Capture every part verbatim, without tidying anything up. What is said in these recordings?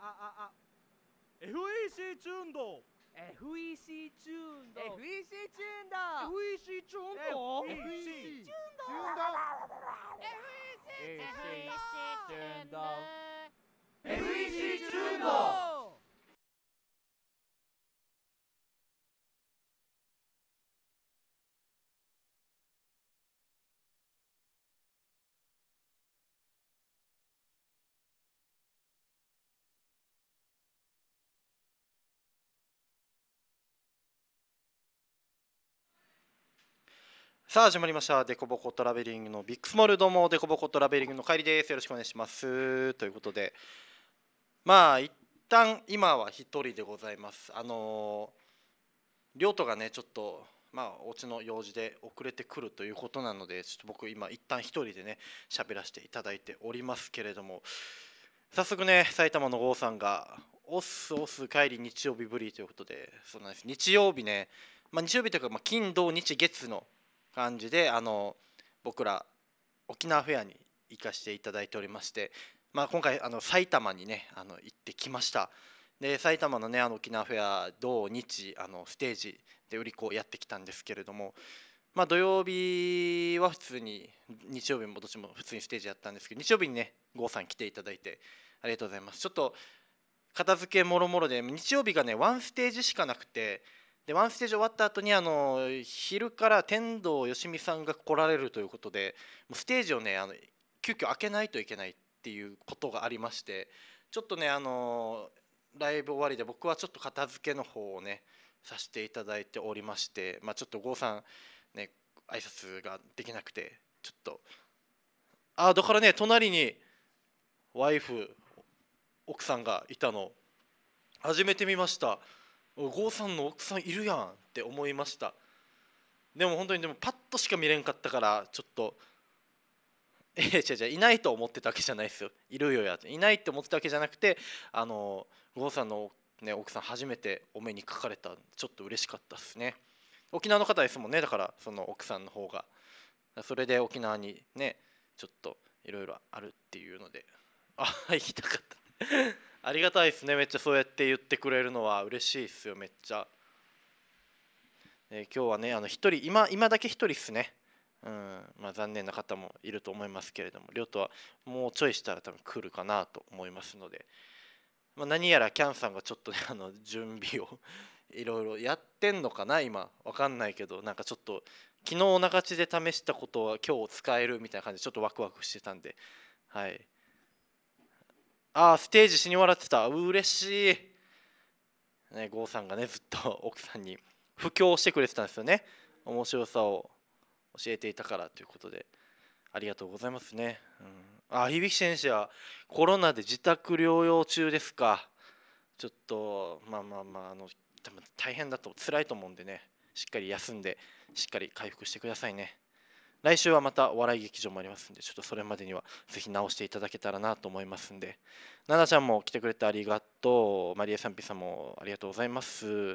ああ エフイーシー チューンドエフイーシー チューンドエフイーシー チューンだエフイーシー チューンドエフイーシー チューンだエフイーシー チューンドエフイーシー チューンド。 さあ始まりましたデコボコトラベリングのビッグスモール。どうもデコボコトラベリングの帰りです。よろしくお願いしますということで、まあ一旦今は一人でございます。あの亮斗がねちょっとまあお家の用事で遅れてくるということなので、ちょっと僕今一旦一人でね喋らせていただいておりますけれども、早速ね埼玉の郷さんがオスオス帰り日曜日ぶりということで、そうなんです。日曜日ね、まあ、日曜日というか、まあ、金土日月の感じであの僕ら沖縄フェアに行かせていただいておりまして、まあ、今回あの埼玉にねあの行ってきました。で埼玉のねあの沖縄フェア土日あのステージで売り子をやってきたんですけれども、まあ、土曜日は普通に、日曜日もどっちも普通にステージやったんですけど、日曜日にね郷さん来ていただいてありがとうございます。ちょっと片付けもろもろで日曜日がねワンステージしかなくて、でワンステージ終わった後にあの昼から天童よしみさんが来られるということで、もうステージをねあの急遽開けないといけないっていうことがありまして、ちょっとねあのライブ終わりで僕はちょっと片付けの方をねさせていただいておりまして、まあ、ちょっと郷さんね挨拶ができなくて、ちょっとあだからね隣にワイフ奥さんがいたの初めて見ました。郷さんの奥さんいるやんって思いました。でも本当にでもパッとしか見れんかったからちょっとえー、違う違ういないと思ってたわけじゃないですよ。いるよやいないって思ってたわけじゃなくて、あの郷さんの、ね、奥さん初めてお目にかかれた、ちょっと嬉しかったですね。沖縄の方ですもんね、だからその奥さんの方がそれで沖縄にねちょっといろいろあるっていうので、あ行きたかったありがたいですね、めっちゃそうやって言ってくれるのは嬉しいですよめっちゃ。えー、今日はねあの一人今今だけ一人っすね。うんまあ、残念な方もいると思いますけれども、亮斗はもうちょいしたら多分来るかなと思いますので、まあ、何やらキャンさんがちょっとねあの準備をいろいろやってんのかな今わかんないけど、なんかちょっと昨日おながちで試したことは今日使えるみたいな感じでちょっとワクワクしてたんで、はい。ああステージしに笑ってた、嬉しいね。郷さんがねずっと奥さんに布教してくれてたんですよね、面白さを教えていたからということでありがとうございますね。うん、あ響先生はコロナで自宅療養中ですか。ちょっとまあまあまああの多分大変だと辛いと思うんでね、しっかり休んでしっかり回復してくださいね。来週はまたお笑い劇場もありますんで、ちょっとそれまでにはぜひ直していただけたらなと思いますんで。奈々ちゃんも来てくれてありがとう。マリエさんピさんもありがとうございます。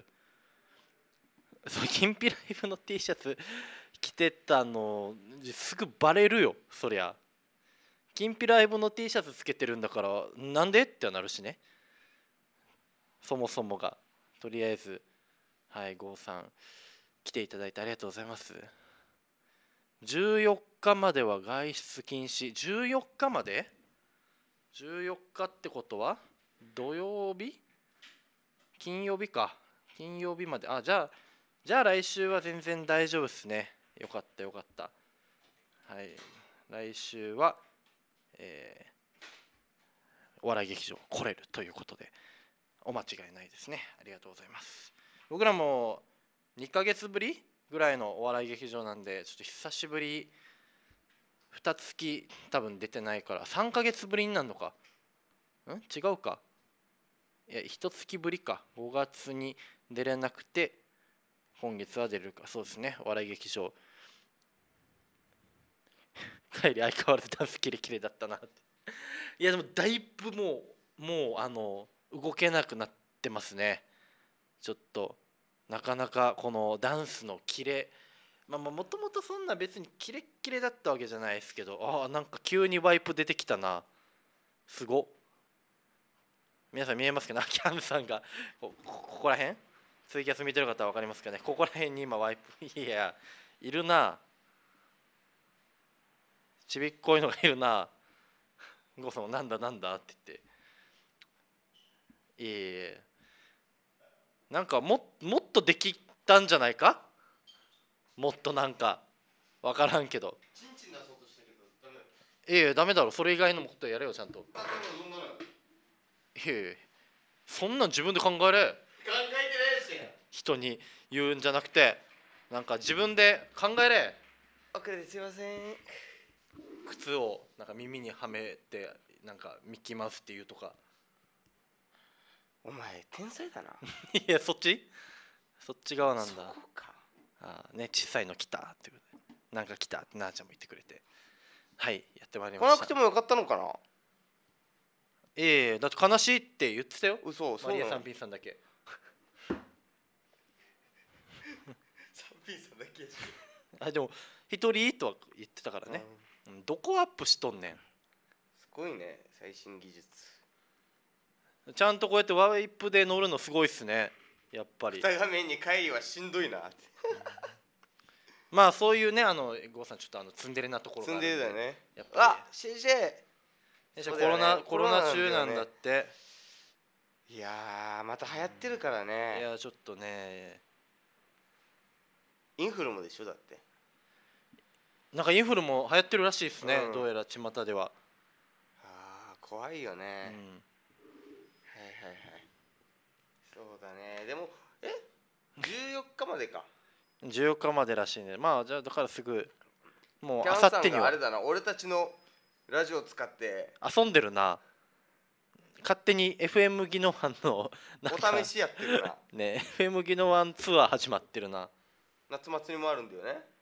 そうキンピライブの T シャツ着てたのすぐバレるよそりゃ。キンピライブの T シャツつけてるんだからなんでってなるしね、そもそもが。とりあえずはい郷さん来ていただいてありがとうございます。じゅうよっかまでは外出禁止。じゅうよっかまで ?じゅうよっかってことは土曜日金曜日か、金曜日まで。あじゃあじゃあ来週は全然大丈夫ですね。よかったよかった。はい来週は、えー、お笑い劇場来れるということでお間違いないですね。ありがとうございます。僕らもにかげつぶりぐらいのお笑い劇場なんで、ちょっと久しぶり、につき多分出てないからさんかげつぶりになるのかん違うか、いやいちつきぶりか。ごがつに出れなくて今月は出れるか。そうですね、お笑い劇場帰り相変わらずダンスキレキレだったなっていやでもだいぶもうもうあの動けなくなってますね。ちょっとなかなかこのダンスのキレ、まあもともとそんな別にキレッキレだったわけじゃないですけど、ああなんか急にワイプ出てきたな、すごっ。 皆さん見えますかね、キャンさんがここここら辺ツイキャス見てる方は分かりますかね、ここら辺に今ワイプいやいるな、ちびっこいのがいるな、ゴーさんもなんだなんだって言って、いえいえなんかももっとできたんじゃないか、もっとなんか分からんけど、 チンチン出そうとしたけどダメだ。 いえいえダメだろ、それ以外のことやれよちゃんと。 あ、でもそんなの考いえいえそんなん自分で考えれ、 えてないし。 人に言うんじゃなくてなんか自分で考えれ。 遅れてすいません。 靴をなんか耳にはめてなんかミッキーマウスっていうとかお前天才だな。 いやそっちそっち側なんだ。 そうか。 あーね小さいの来たってことでなんか来たってなあちゃんも言ってくれて、はいやってまいりました。 来なくてもよかったのかな。 ええだって悲しいって言ってたよ、 嘘、そうなの。 マリアさんピンさんだけ。 サンピーさんだけやし。 あでも一人とは言ってたからね、 うんうんどこアップしとんねん。 すごいね、最新技術。 ちゃんとこうやってワイプで乗るのすごいっすねやっぱり。 二画面に帰りはしんどいなって。 まあそういうねあの郷さんちょっとあのツンデレなところが積んあるんででるだよね。 やっぱあ、シェイシェりそうだよねコロナコロナコロナなんだよね中なんだって。 イ。いやー、また流行ってるからいね。 やちょっとねインフルもでしょだって。 なんかインフルも流行ってるらしいですね、 うんどうやら巷では、 あー、怖いよね。 うん、 はいはいはい。そうだね。でも、えじゅうよっかまでか。 じゅうよっかまでらしいね。まあじゃあだからすぐもうキャンさんあさってにはがあれだな、俺たちのラジオを使って遊んでるな、勝手に エフエム ギノワンのなんかお試しやってるな。 ね エフエム ギノワンツアー始まってるな。 夏祭りもあるんだよね。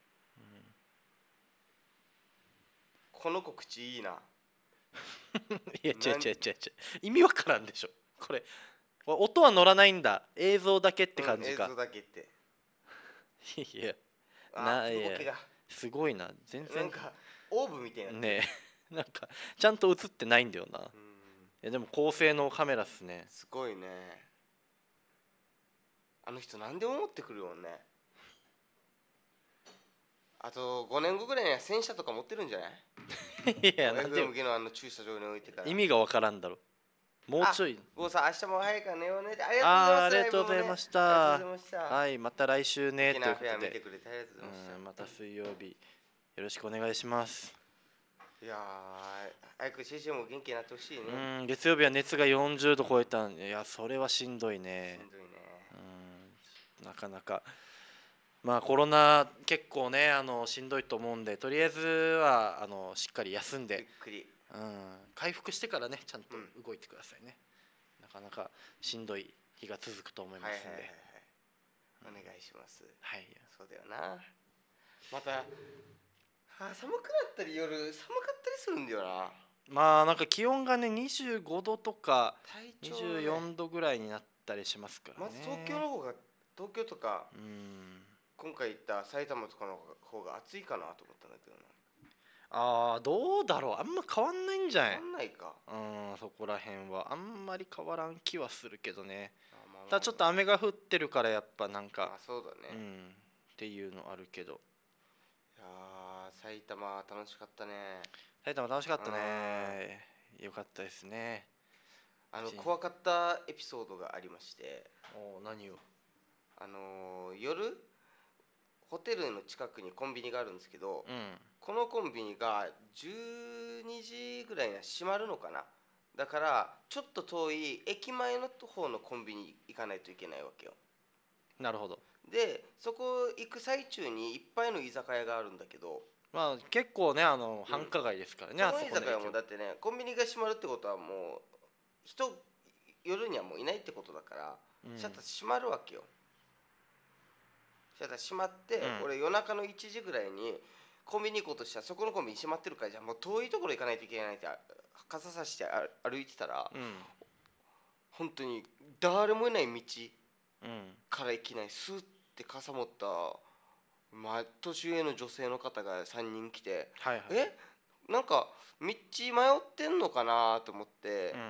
この告知いいな。 いや違う違う違う違う意味わからんでしょこれ。これ音は乗らないんだ、映像だけって感じか、 うん映像だけって。 いやあないや動きがすごいな全然なんかオーブみたいな。 ねえなんかちゃんと映ってないんだよな。いうん、 やでも高性能カメラっすね。 すごいね。あの人何でも持ってくるよね。あとごねんごぐらいには戦車とか持ってるんじゃない？ いやなんでエフエム 機のあの駐車場に置いてから。 意味がわからんだろ、もうちょい。 ゴーさん明日も早いから寝ようね。 あーありがとうございます。 ありがとうございましたありがとうございました。 はいまた来週ねというこ沖縄フェアとで、 見てくれてありがとうございました。 うんまた水曜日よろしくお願いします。 いやー、早くシェシェも元気になってほしいね。 うん月曜日は熱がよんじゅうど超えたん、いやそれはしんどいしねんどいね。 うんなかなかまあコロナ結構ねあのしんどいと思うんで、とりあえずはあのしっかり休んゆっで、 くり。 うん、回復してからねちゃんとうん動いてくださいね、なかなかしんどい日が続くと思いまはいはいすんで、 はいはい。お願いします。 はいそうだよな。また、あ、寒くなったり夜寒かったりするんだよな。 まあなんか気温がねにじゅうごどとか体調、ね、 にじゅうよんどぐらいになったりしますからね。 まず東京の方が東京とかうん今回行った埼玉とかの方が暑いかなと思ったんだけどな。 ああどうだろう、あんま変わんないんじゃないわかんないか。 うんそこら辺はあんまり変わらん気はするけどね。 あまあまあただちょっと雨が降ってるからやっぱなんあか、 そうだね。 ういんっていうのあるけど、 やー埼玉楽しかったね。 埼玉楽しかったね、よかったですね。 あのし怖かったエピソードがありまして、 お何を。 あのー夜ホテルの近くにコンビニがあるんですけど、 うんこのコンビニがじゅうにじぐらいには閉まるのかな。だからちょっと遠い駅前の方のコンビニ行かないといけないわけよ。 なるほど。 でそこ行く最中にいっぱいの居酒屋があるんだけど、 まあ結構ねあの繁華街ですからね、あその居酒屋そこの駅もだってね、コンビニが閉まるってことはもう人夜にはもういないってことだから、 うんシャッター閉まるわけよ。シャッター閉まって、 うん俺夜中のいちじぐらいにコンビニ行こうとしたら、そこのコンビニ閉まってるからじゃあもう遠いところ行かないといけないってあ傘さしてあ歩いてたら、 うん本当に誰もいない道うんからいきなりスーって傘持った、まあ、年上の女性の方がさんにん来て、 はいはい。 えなんか道迷ってんのかなと思って、 うん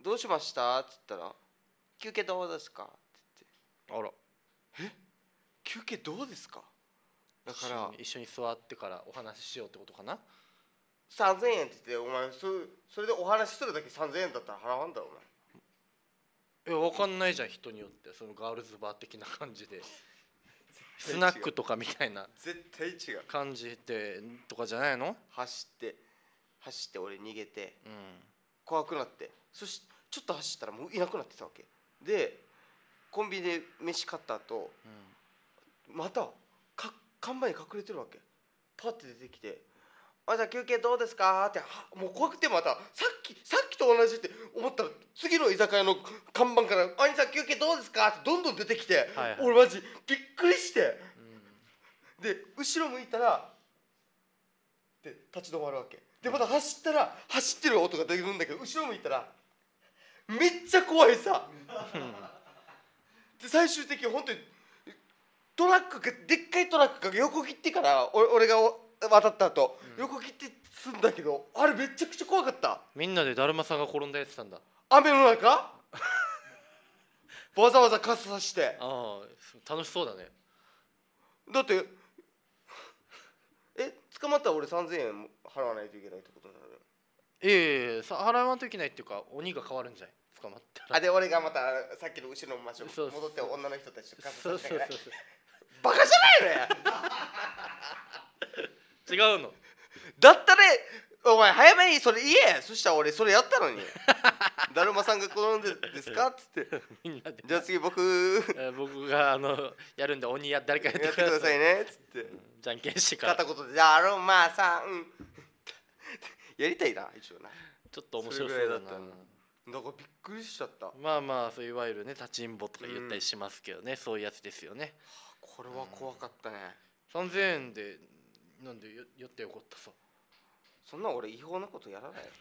どうしましたって言ったら休憩どうですかって言ってあら休憩どうですかだから一緒に座ってからお話ししようってことかな。 さんぜんえんって言ってお前そそれでお話しするだけさんぜんえんだったら払わんだろお前。 いや分かんないじゃん人によってそのガールズバー的な感じでスナックとかみたいな絶対違う。 感じでとかじゃないの。 走って走って俺逃げてうん怖くなってそしちょっと走ったらもういなくなってたわけでコンビニで飯買った後またか看板に隠れてるわけパッて出てきて「あじゃあ休憩どうですか?」ってはもう怖くてまたさっきさっきと同じって思ったら次の居酒屋の看板から「あ兄さん休憩どうですか?」ってどんどん出てきて、 はいはい俺マジびっくりしてうんで後ろ向いたらで立ち止まるわけでまた走ったら走ってる音が出るんだけど後ろ向いたらめっちゃ怖いさで最終的に本当にトラックがでっかいトラックが横切ってから俺俺が渡った後、うん、横切ってすんだけどあれめちゃくちゃ怖かった。 みんなでだるまさんが転んだやつたんだ雨の中わざわざ傘さしてああ楽しそうだね。 だってえ捕まったら俺さんぜんえん払わないといけないってことになる。 ええさ払わんといけないっていうか鬼が変わるんじゃない捕まったら。 あで俺がまたさっきの後ろの場所そう戻って女の人たちと傘そうさしながらそうそうそうバカじゃないのや違うのだったらお前早めにそれ言えそしたら俺それやったのにだるまさんが転んでですかっつってみんなでじゃあ次僕えー僕があのやるんで鬼や誰かやってやってくださいねっつってじゃんけんしてから片言でだるまさんやりたいな一応なちょっと面白そうだな。 それぐらいだったなだからびっくりしちゃった。 まあまあそういわゆるね立ちんぼとか言ったりしますけどね、うん、そういうやつですよね。 これは怖かったね、 うん、さんぜんえんでなんでやってよかったさ。 そんな俺違法なことやらない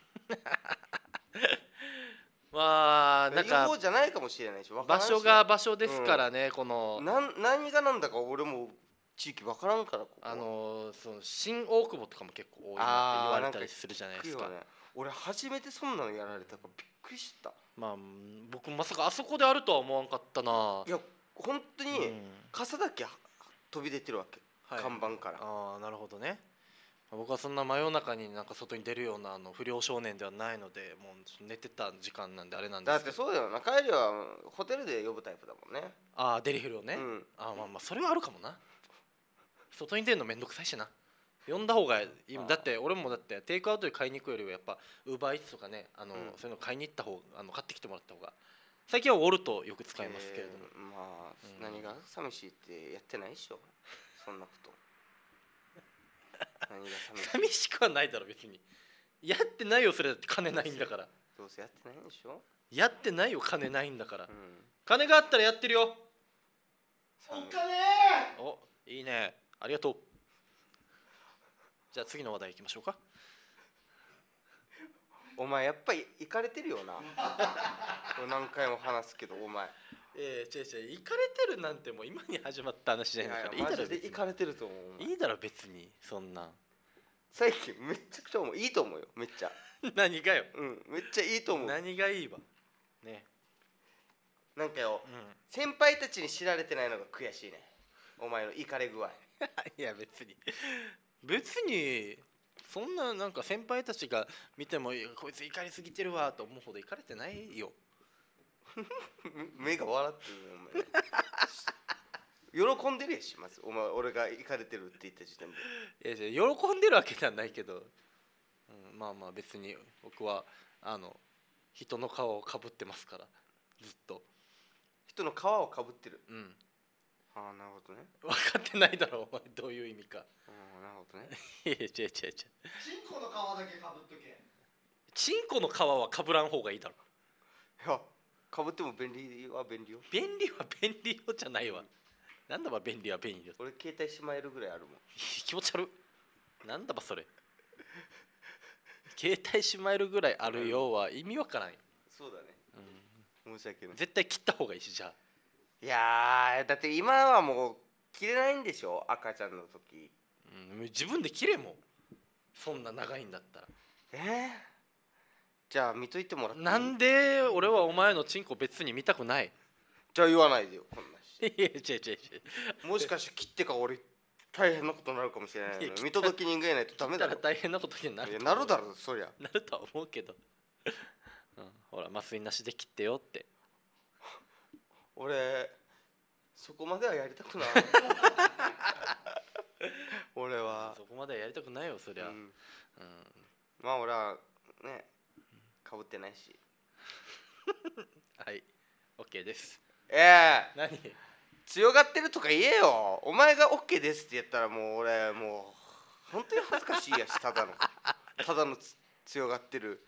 まあなんか違法じゃないかもしれないし場所が場所ですからね、うん、このなん何がなんだか俺も地域分からんからここあのその新大久保とかも結構多いなって言われたりするじゃないですか。 ね、俺初めてそんなのやられたからびっくりした。 まあ僕まさかあそこであるとは思わんかったな。 いや本当に傘だけ飛び出てるわけ、はい、看板から。 ああなるほどね。僕はそんな真夜中になんか外に出るようなあの不良少年ではないのでもう寝てた時間なんであれなんですけど。 だってそうだよな帰りはホテルで呼ぶタイプだもんね。 ああデリヘルをね、 うん、 ああまあまあそれはあるかもな。外に出るのめんどくさいしな。呼んだ方がいい。だって俺もだってテイクアウトで買いに行くよりはやっぱウーバーイーツとかねあの、うん、そういうの買いに行った方あの買ってきてもらった方が最近はウォルトよく使いますけれども、 えー、まあ、うん、何が寂しいってやってないでしょそんなこと何が寂しい寂しくはないだろ別に。やってないよそれだって金ないんだから。 どうせやってないんでしょ。 やってないよ金ないんだから、うん、 金があったらやってるよ。 お金おいいねありがとう。じゃあ次の話題いきましょうか。 お前やっぱり行かれてるよな何回も話すけどお前ええ違う違う行かれてるなんてもう今に始まった話じゃないから。いいマジで行かれてると思う。 いいだろ別にそんな最近めっちゃくちゃ思ういいと思うよめっちゃ何がよ。 うんめっちゃいいと思う。 何がいいわね。 なんかよ、 うん、 先輩たちに知られてないのが悔しいねお前のイカれ具合いや別に別にそんななんか先輩たちが見てもこいつ怒りすぎてるわと思うほど怒れてないよ目が笑ってるお前喜んでるやしまずお前俺が怒れてるって言った時点で。 いや喜んでるわけじゃないけど、うん、まあまあ別に僕はあの人の皮をかぶってますからずっと人の皮をかぶってる。 うんああなるほどね。 分かってないだろお前どういう意味か。 ああなるほどね。 いや違う違う違う。 チンコの皮だけかぶっとけ。 チンコの皮はかぶらん方がいいだろ。 いやかぶっても便利は便利よ。 便利は便利よじゃないわ、うん、なんだば便利は便利よ。 俺携帯しまえるぐらいあるもん気持ち悪いなんだばそれ携帯しまえるぐらいあるよは意味わからんよ。 そうだね、うん、申し訳ない。 絶対切った方がいいし。じゃあいやだって今はもう切れないんでしょ赤ちゃんの時、 うん、自分で切れもそんな長いんだったら。 えー、 じゃあ見といてもらっていい？ なんで俺はお前のチンコ別に見たくない。 じゃあ言わないでよこんなしいや違う違う違う。 もしかして切ってから俺大変なことになるかもしれないのいや見届け人がいないとダメだろ。 だから大変なことになるいやと思う。 なるだろそりゃ。 なるとは思うけど、うん、ほら麻酔なしで切ってよって。 俺そこまではやりたくない俺はそこまではやりたくないよそりゃ、 ううんん、まあ俺はねかぶってないしはい OK です。 ええ何強がってるとか言えよ。お前が OK ですって言ったらもう俺もう本当に恥ずかしいやしただのただのつ強がってる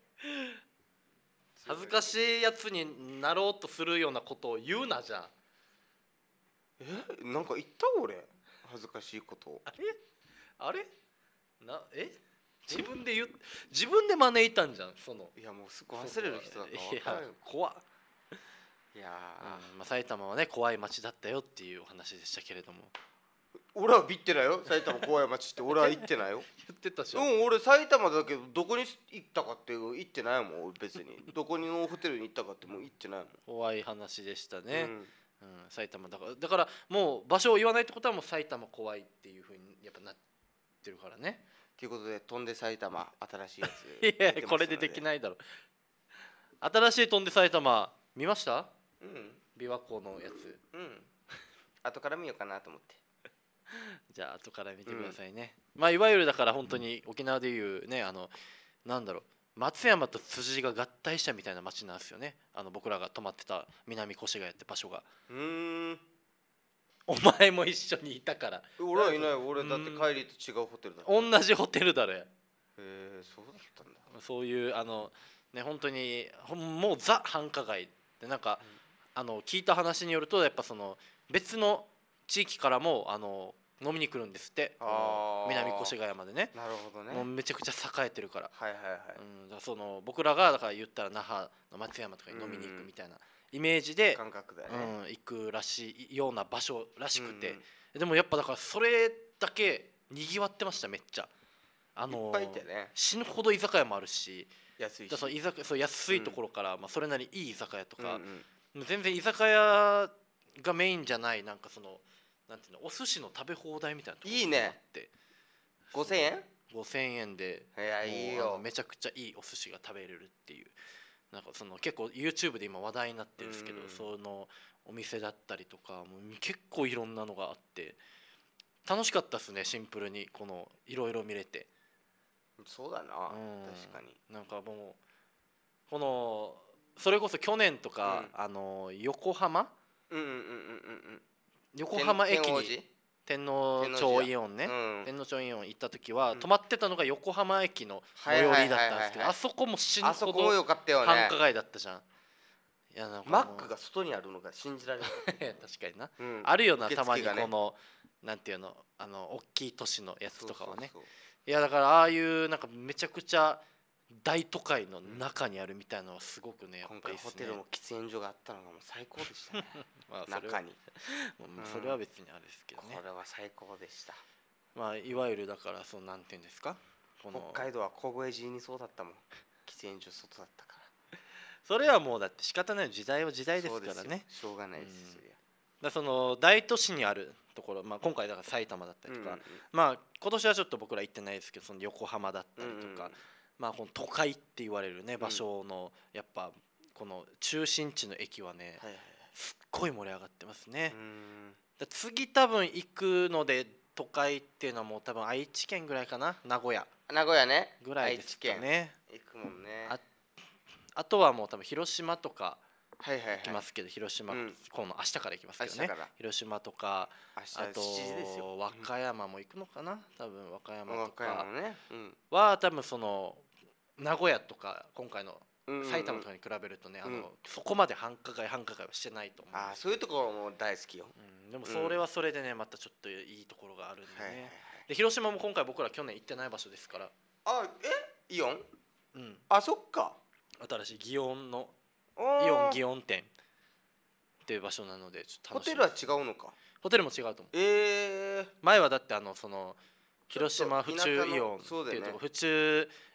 恥ずかしいやつになろうとするようなことを言うなじゃん。 えなんか言った俺恥ずかしいことを。 あれあれなえ自分で言う自分で招いたんじゃんその。 いやもうすぐ忘れる人だから分いやかるよ。 怖っ。 いやうんまあ、埼玉はね怖い街だったよっていうお話でしたけれども。 俺は言ってないよ埼玉怖い街って俺は言ってないよ言ってたじゃん、 うん俺埼玉だけどどこに行ったかって言ってないもん俺別にどこのホテルに行ったかってもう言ってないもん怖い話でしたね、 うんうん埼玉だからだからもう場所を言わないってことはもう埼玉怖いっていうふうにやっぱなってるからね。 ということで飛んで埼玉新しいやついやこれでできいないだろ。新しい飛んで埼玉見ました？ うん琵琶湖のやつ。 うん後から見ようかなと思ってじゃあ後から見てくださいね、うん、まあいわゆるだから本当に沖縄でいうねあのなんだろう松山と辻が合体したみたいな街なんですよね。あの僕らが泊まってた南越谷って場所が。 うーんお前も一緒にいたから俺はいない俺だって帰りと違うホテルだった。 同じホテルだろや。 へえそうだったんだ。 そういうあのね本当にほんもうザ繁華街でなんか、うん、あの聞いた話によるとやっぱその別の地域からもあの飲みに来るんですって。 あ南越谷までね。 なるほどね。 もうめちゃくちゃ栄えてるから。 はいはいはい、 うん、だからその僕らがだから言ったら那覇の松山とかに飲みに行くみたいなイメージで、 感覚だよね、 うん、行くらしいような場所らしくて、 うんうん、 でもやっぱだからそれだけにぎわってましためっちゃ。あのいっぱいいてね死ぬほど居酒屋もあるし安いしだそう居酒そう安いところから、うんまあ、それなりいい居酒屋とか、 うんうん、全然居酒屋がメインじゃないなんかそのなんていうのお寿司の食べ放題みたいなところいいねがあってごせんえんごせんえんでいやいいもうあのよめちゃくちゃいいお寿司が食べれるっていうなんかその結構 YouTube で今話題になってるんですけど、 うんそのお店だったりとかもう結構いろんなのがあって楽しかったですね。シンプルにこのいろいろ見れて。 そうだな、 うん確かになんかもうこのそれこそ去年とか、 うんあの横浜うんうんうんうんうん横浜駅天王に寺天皇町イオンね、 うん天皇町イオン行った時は、 うん泊まってたのが横浜駅の最寄りだったんですけど、 はいはいはいはいあそこも死ぬあそほどこも良かったよね繁華街だったじゃん。いやなんかもうマックが外にあるのが信じられない、 確かにな、 うんあるよな受たまに付がねこのなんていうのあの大きい都市のやつとかはね。 そうそういやだからああいうなんかめちゃくちゃ大都会の中にあるみたいなのはすごくねやっ今ぱりいいっすね。 回ホテルも喫煙所があったのがもう最高でしたねまあそれは中にもうそれは別にあれですけどねこ。れは最高でした。 まあいわゆるだからそのなんていうんですかこの北海道は凍え死にそうだったもん喫煙所外だったからそれはもうだって仕方ない時代は時代ですからそうね。 すよしょうがないです、 うんそりゃだからその大都市にあるところ、まあ、今回だから埼玉だったりとか、 うんうんまあ今年はちょっと僕ら行ってないですけどその横浜だったりとか、 うんうんまあこの都会って言われるねん場所のやっぱこの中心地の駅はねはいはいすっごい盛り上がってますね。 うーんだ次多分行くので都会っていうのはもう多分愛知県ぐらいかな名古屋名古屋ねぐらいですか愛知県ね。 行くもんねああとはもう多分広島とかはいはいはい行きますけど、広島、 うんこの明日から行きますけどね明日から広島とか明日あとしちじですよ和歌山も行くのかな多分和歌山と和歌山かのねうんは多分その名古屋とか今回のうんうんうん埼玉とかに比べるとね、あうんのそこまで繁華街繁華街はしてないと思うんですああそういうところも大好きようん、でもそれはそれでねまたちょっといいところがあるんでね、 はいはいはいで広島も今回僕ら去年行ってない場所ですから、 あえイオンうん、 あそっか新しい祇園のイイオン祇園店っていう場所なのでちょっと楽しみホテルは違うのかホテルも違うと思う。 ええ前はだってあのその広島府ちょっと田舎の中イオンっていうとこそうだよね府中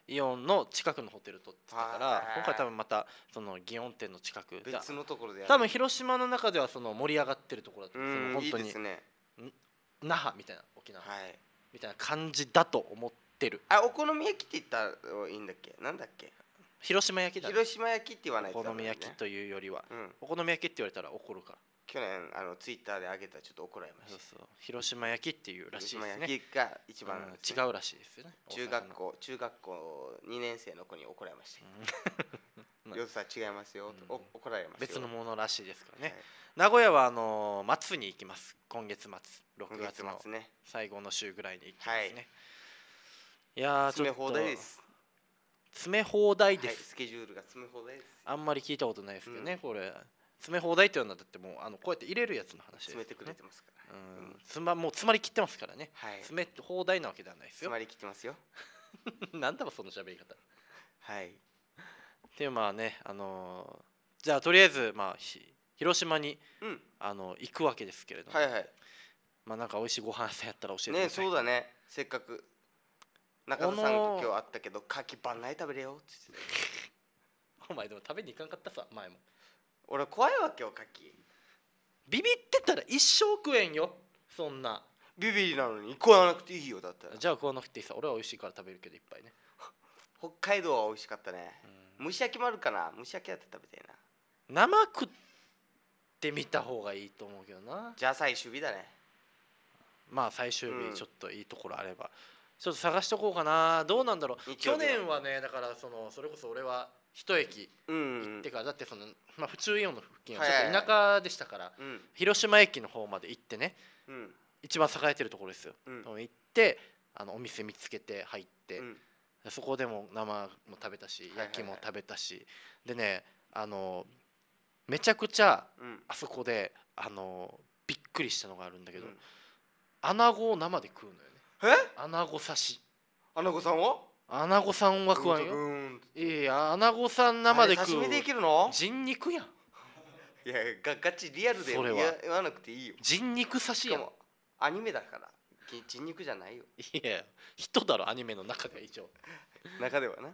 イオンの近くのホテル取ってたからはい今回多分またその祇園店の近く別のところでやる多分広島の中ではその盛り上がってるところだとう思う、そのんいい本当にですね。 那覇みたいな沖縄はい。 みたいな感じだと思ってる。 あ、お好み焼きって言ったらいいんだっけ、なんだっけ、 広島焼きだね。 広島焼きって言わないとお好ダメだね。 み焼きというよりはうん。 お好み焼きって言われたら怒るから。 去年あのツイッターで上げたらちょっと怒られました。 そうそう広島焼きっていうらしい広島ですね。 焼きが一番うんですね、 違うらしいですよね。 中学校中学校にねん生の子に怒られました。 うんよさ違いますよ、とうんお怒られますよ。 別のものらしいですからね。 はい名古屋はあのー末に行きます。今月末ろく今月がつの末ね。 最後の週ぐらいに行きますはいね。いやーち詰めょっと放題です。 詰め放題ではい、 す。 スケジュールが詰め放題です。 あんまり聞いたことないですけどね、 うんこれ詰め放題っていうのはだってもうあのこうやって入れるやつの話です、 詰めてくれてますから。 うんつまもう詰まりきってますからね。 はい。 詰め放題なわけではないですよ。 詰まりきってますよ。 なんだろその喋り方。 はい。 でまあねあのーじゃあとりあえずまあひ広島にうん。 あの行くわけですけれども、 はいはい。 まあなんか美味しいご飯屋さんやったら教えてくね、 ださい。 そうだね。せっかく中田さんと今日会ったけど、牡蠣ばんない食べれよって言ってた。 お前でも食べに行かんかったさ前も。 俺怖いわけよ、牡蠣。 ビビってたら一生食えんよそんな。 ビビりなのに食わなくていいよ、だったら。 じゃあ食わなくていいさ。俺は美味しいから食べるけどいっぱいね。 北海道は美味しかったね。 うん蒸し焼きもあるかな。蒸し焼きだって食べたいな。 生食ってみた方がいいと思うけどな。 じゃあ最終日だね。 まあ最終うん日ちょっといいところあれば、ちょっと探しとこうかな。どうなんだろう。去日曜日は年はねだからそのそれこそ俺は一駅うんうん行ってから、だってそのまあ府中イオンの付近ははいはいはいちょっと田舎でしたから、 うん広島駅の方まで行ってね、 うん一番栄えてるところですよ。 うん行ってあのお店見つけて入って、 うんそこでも生も食べたしはいはいはい焼きも食べたし、でねあのめちゃくちゃうんあそこであのびっくりしたのがあるんだけど、 うん穴子を生で食うのよね。 え、 穴子刺し。 アナゴさんは穴子さんは食わんうよ。 んいやいや穴子さん生で食うあれ刺身でいけるの？ 人肉やん。 いやガガチリアルでそれは言わ言わなくていいよ。 人肉刺しやん。 しかもアニメだからき人肉じゃないよ。 いや人だろアニメの中が一応。 中ではな。 うん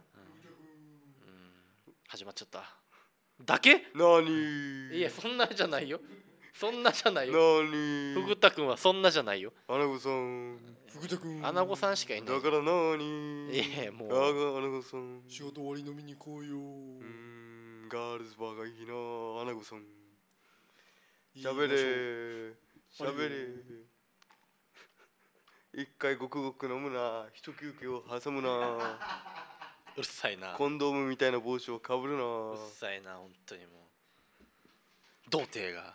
始まっちゃった。だけ？ なに？ いやそんなじゃないよ。そんなじゃないよ。 なに？ ふぐたくんはそんなじゃないよ。 アナゴさん。 福田君穴子さんしかいない。 だからなに？ いやいやもうあがアナゴさん。 仕事終わり飲みに行こうようーんガールズバーがいいなアナゴさん。 いいしゃべれしゃべれ一回ごくごく飲むな一休憩を挟むなうるさいな。 コンドームみたいな帽子をかぶるなうるさいな本当にもう。童貞が。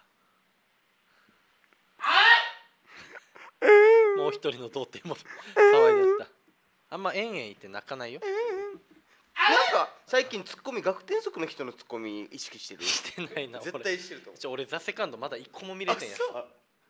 もう一人の童貞も騒いでった。あんまえんえん言って泣かないよ。 なんか最近ツッコミ学天則の人のツッコミ意識してるしてないな。 絶俺対してると思うちょ俺ザセカンドまだ一個も見れてんやつ。 あ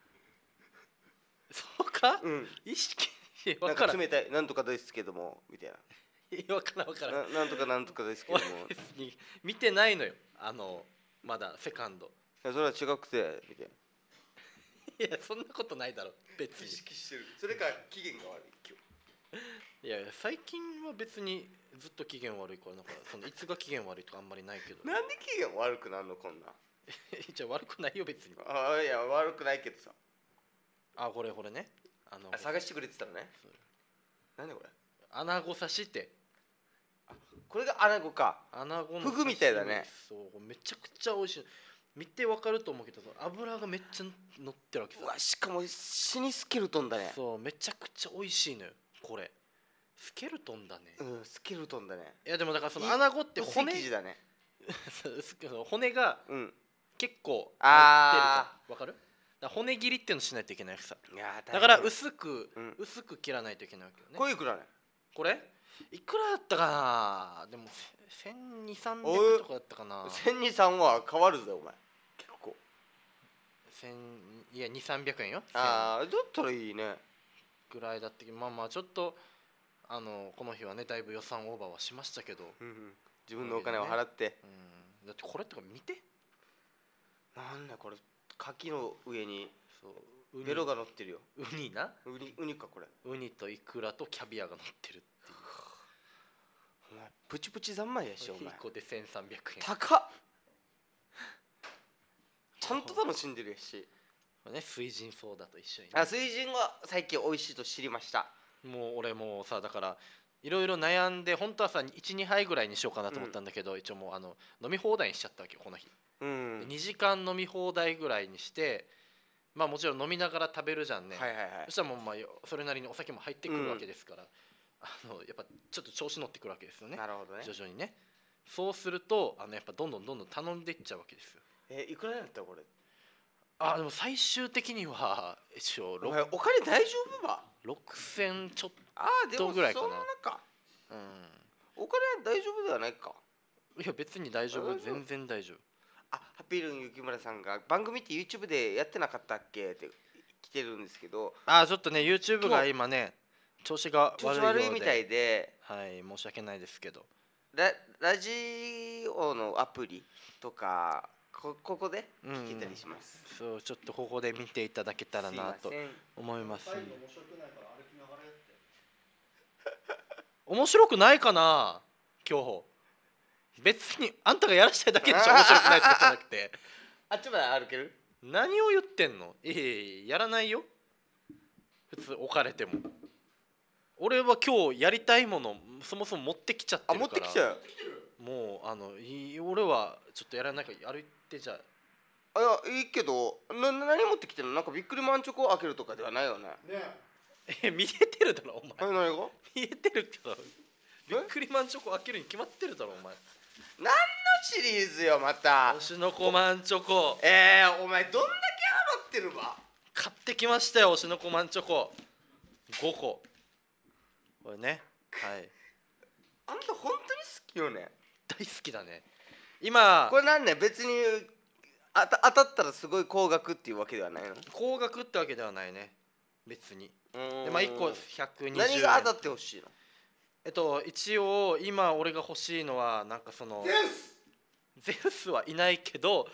そうか？ そううん意識なんわかん。 から冷たいなんとかですけどもみたいわからんわからん。 なななんとかなんとかですけど俺も別に見てないのよ。あのまだセカンド。 いやそれは違くてみたいないやそんなことないだろ別に。 してるそれか機嫌が悪い今日いやいや最近は別にずっと機嫌悪いからなんかそのいつが機嫌悪いとかあんまりないけど。 なんで機嫌悪くなるのこんなんじゃあ悪くないよ別に。 ああいや悪くないけどさあこれこれね。あのあ探してくれてたのねそう何これ穴子刺しってこれがアナゴか穴子のフグみたいだね。 そうめちゃくちゃ美味しい。見てわかると思うけど油がめっちゃ乗ってるわけさ。 うわしかも死にスケルトンだねそうめちゃくちゃ美味しいのよこれ。スケルトンだね。 うんスケルトンだねいやでもだからそのい穴子って骨骨だね骨がうん結構あ入ってるじゃんわかる？だから骨切りっていうのしないといけないさ。 いやだから薄く、 うん薄く切らないといけないわけよね。 これいくらねこれいくらだったかな。でもせんにひゃく、さんびゃおいくとかだったかな。 せんにさんは変わるぜお前結構千いやにせんさんびゃくえんよ。 ああだったらいいねぐらいだったけどまあまあちょっとあのこの日はねだいぶ予算オーバーはしましたけど、 うんうん自分のお金を払ってうん、だってこれとか見て。 なんだこれ牡蠣の上にそうウニベロが乗ってるよウニなウニウニかこれウニとイクラとキャビアが乗ってるっていう。 プチプチ三昧やしお前いっこでせんさんびゃくえん。 高っちゃんと楽しんでるやしね、水神ソーダと一緒にね、 あ水神が最近美味しいと知りました。 もう俺もうさだからいろいろ悩んで本当はさいちにはいぐらいにしようかなと思ったんだけど、一応もうあの飲み放題にしちゃったわけよこの日、 うんでにじかん飲み放題ぐらいにして、まあもちろん飲みながら食べるじゃんね、 はいはいはいそしたらもうまあそれなりにお酒も入ってくるわけですから、あのやっぱちょっと調子乗ってくるわけですよね、 なるほどね。 徐々にね。そうするとあのやっぱどんどんどんどん頼んでいっちゃうわけですよ。 えいくらやったこれ。 あでも最終的には一応お前お金大丈夫ば。 ろくせんちょっああでもどうぐらいかなそんなか。 と、うお金大丈夫ではないか。 ん、いや別に大丈夫大丈夫全然大丈夫。 あハッピールーン雪村さんが番組って YouTube でやってなかったっけって来てるんですけど、 あちょっとね YouTube が今ね調子が調子悪いようで悪いみたいで、 はい申し訳ないですけど、 ララジオのアプリとかこここで聞けたりします。 そうちょっとここで見ていただけたらなとすいません。 思いますんで。 面白くないから歩きながらやって。 面白くないかな今日。別にあんたがやらしたいだけでしょ面白くないってことじゃなくて。 あっちまで歩ける？ 何を言ってんの。いやいやいややらないよ普通置かれても。俺は今日やりたいものそもそも持ってきちゃってあるから。 持ってきちゃう。 もうあのい俺はちょっとやらないから歩いてじゃあ。 あいやいいけどな何持ってきてるの？なんかビックリマンチョコを開けるとかではないよね。 ねえ見えてるだろお前。 はい何が？ 見えてるけどビックリマンチョコ開けるに決まってるだろお前。 何のシリーズよまた。 推しの子マンチョコえー、お前どんだけ払ってるわ。 買ってきましたよ推しの子マンチョコごここれねはいあんた本当に好きよね。 大好きだね今これなんね別にあた当たったらすごい高額っていうわけではないの？ 高額ってわけではないね別に。でまあいっこひゃくにじゅうえん。 何が当たってほしいの？ えっと一応今俺が欲しいのはなんかそのゼウスゼウスはいないけど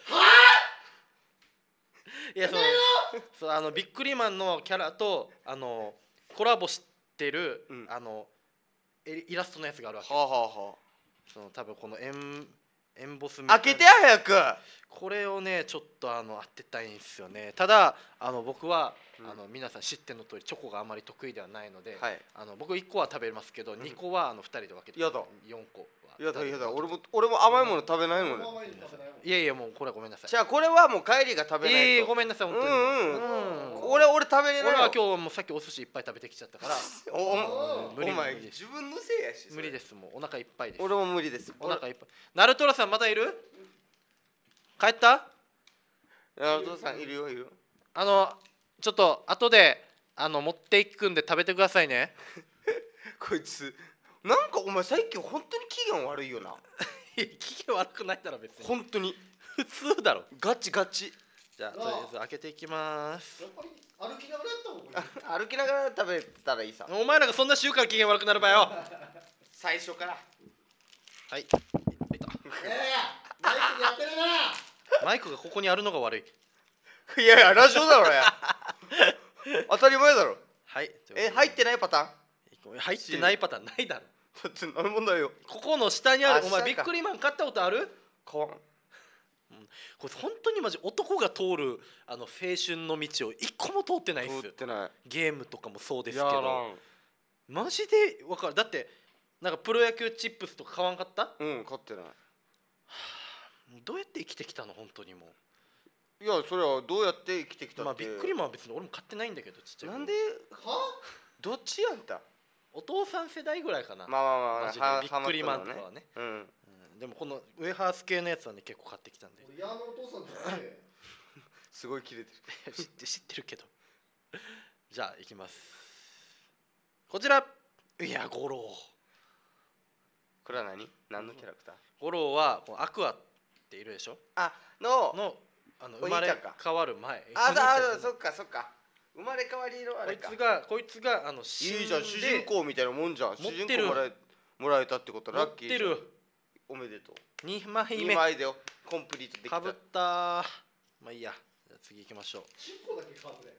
いやそのそうあのビックリマンのキャラとあのコラボしてる、 うんあのエイラストのやつがあるわけ。 はあはあはその多分このエンエンボスみあ。開けて早く。 これをねちょっとあの当てたいんですよね。ただあの僕は、 うんあの皆さん知っての通りチョコがあまり得意ではないので、 はい。 あの僕いっこは食べますけど、 んにこはあのふたりで分けてやだよんこはやだやだ俺も俺も甘いもの食べないのね。 このままに食べないもんいやいやもうこれはごめんなさい。 じゃあこれはもう帰りが食べないと。 ええごめんなさい本当に。 うんうんうん俺俺食べれないよ。 俺は今日もうさっきお寿司いっぱい食べてきちゃったからおお無理お前無理です自分のせいやし。それ無理ですもうお腹いっぱいです。 俺も無理です。 お腹いっぱい。ナルトラさんまだいる？帰った？ 俺お父さんいるよいるよ。 あのちょっと後であの持っていくんで食べてくださいね。 こいつなんかお前最近本当に機嫌悪いよな。 いや機嫌悪くないだろ別に。 本当に普通だろ。 ガチガチ。 じゃあとりあえず開けていきます。 やっぱり歩きながらやった方がいい歩きながら食べたらいいさ。 お前らがそんな週から機嫌悪くなるばよ。 最初から。 はい。いた。 ええマイクでやってるな。 マイクがここにあるのが悪い。 いやいやラジオだろや。当たり前だろ。 はい。 え入ってないパターン？ 入ってないパターンないだろ。 だって何もないよ。 ここの下にあるあ下かお前ビックリマン買ったことある？ 買わん。 これ本当にマジ男が通るあの青春の道を一個も通ってないっすよ。 通ってない。 ゲームとかもそうですけやらどん。 マジで分かる。だってなんかプロ野球チップスとか買わんかった？ うん買ってない。 どうやって生きてきたの本当にもいやそれはどうやって生きてきたって。 う。まあビックリマンは別に俺も買ってないんだけどちっちゃい頃なんではどっちやんた。 お父さん世代ぐらいかな。 まあまあまあマジではビックリマンとかはまっはね。 たのね。 うんでもこのウェハース系のやつはね結構買ってきたんで俺矢のお父さんじゃない。 すごい切れてる。 知って知ってるけどじゃあいきます。こちらいや五郎これは何？何のキャラクター？ 五郎はこのアクアっているでしょあののあのお生まれ兄ちゃんか変わる前あお兄ちゃんあそっかそっか生まれ変わりのあれか。 こいつがこいつがあの死んでいいじゃん主人公みたいなもんじゃん。主持ってる人公もらえもらえたってことラ持っッキーじゃん。 てるおめでとう。 にまいにめまいでよコンプリートできた。 かぶったまあいいやじゃあ次行きましょう。 チンコだけかぶれ。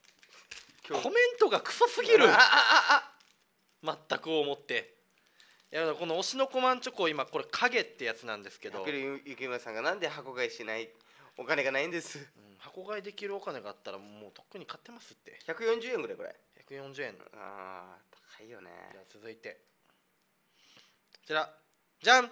今日コメントがクソすぎるああああ全く思っていやこの推しのコマンチョコ今これ影ってやつなんですけど、 けどゆゆきむらさんがなんで箱買いしない、お金がないんです。 うん、箱買いできるお金があったらもうとっくに買ってますって。 ひゃくよんじゅうえんぐらいこれ。 ひゃくよんじゅうえん。 ああ高いよね。 じゃあ続いてこちらじゃん、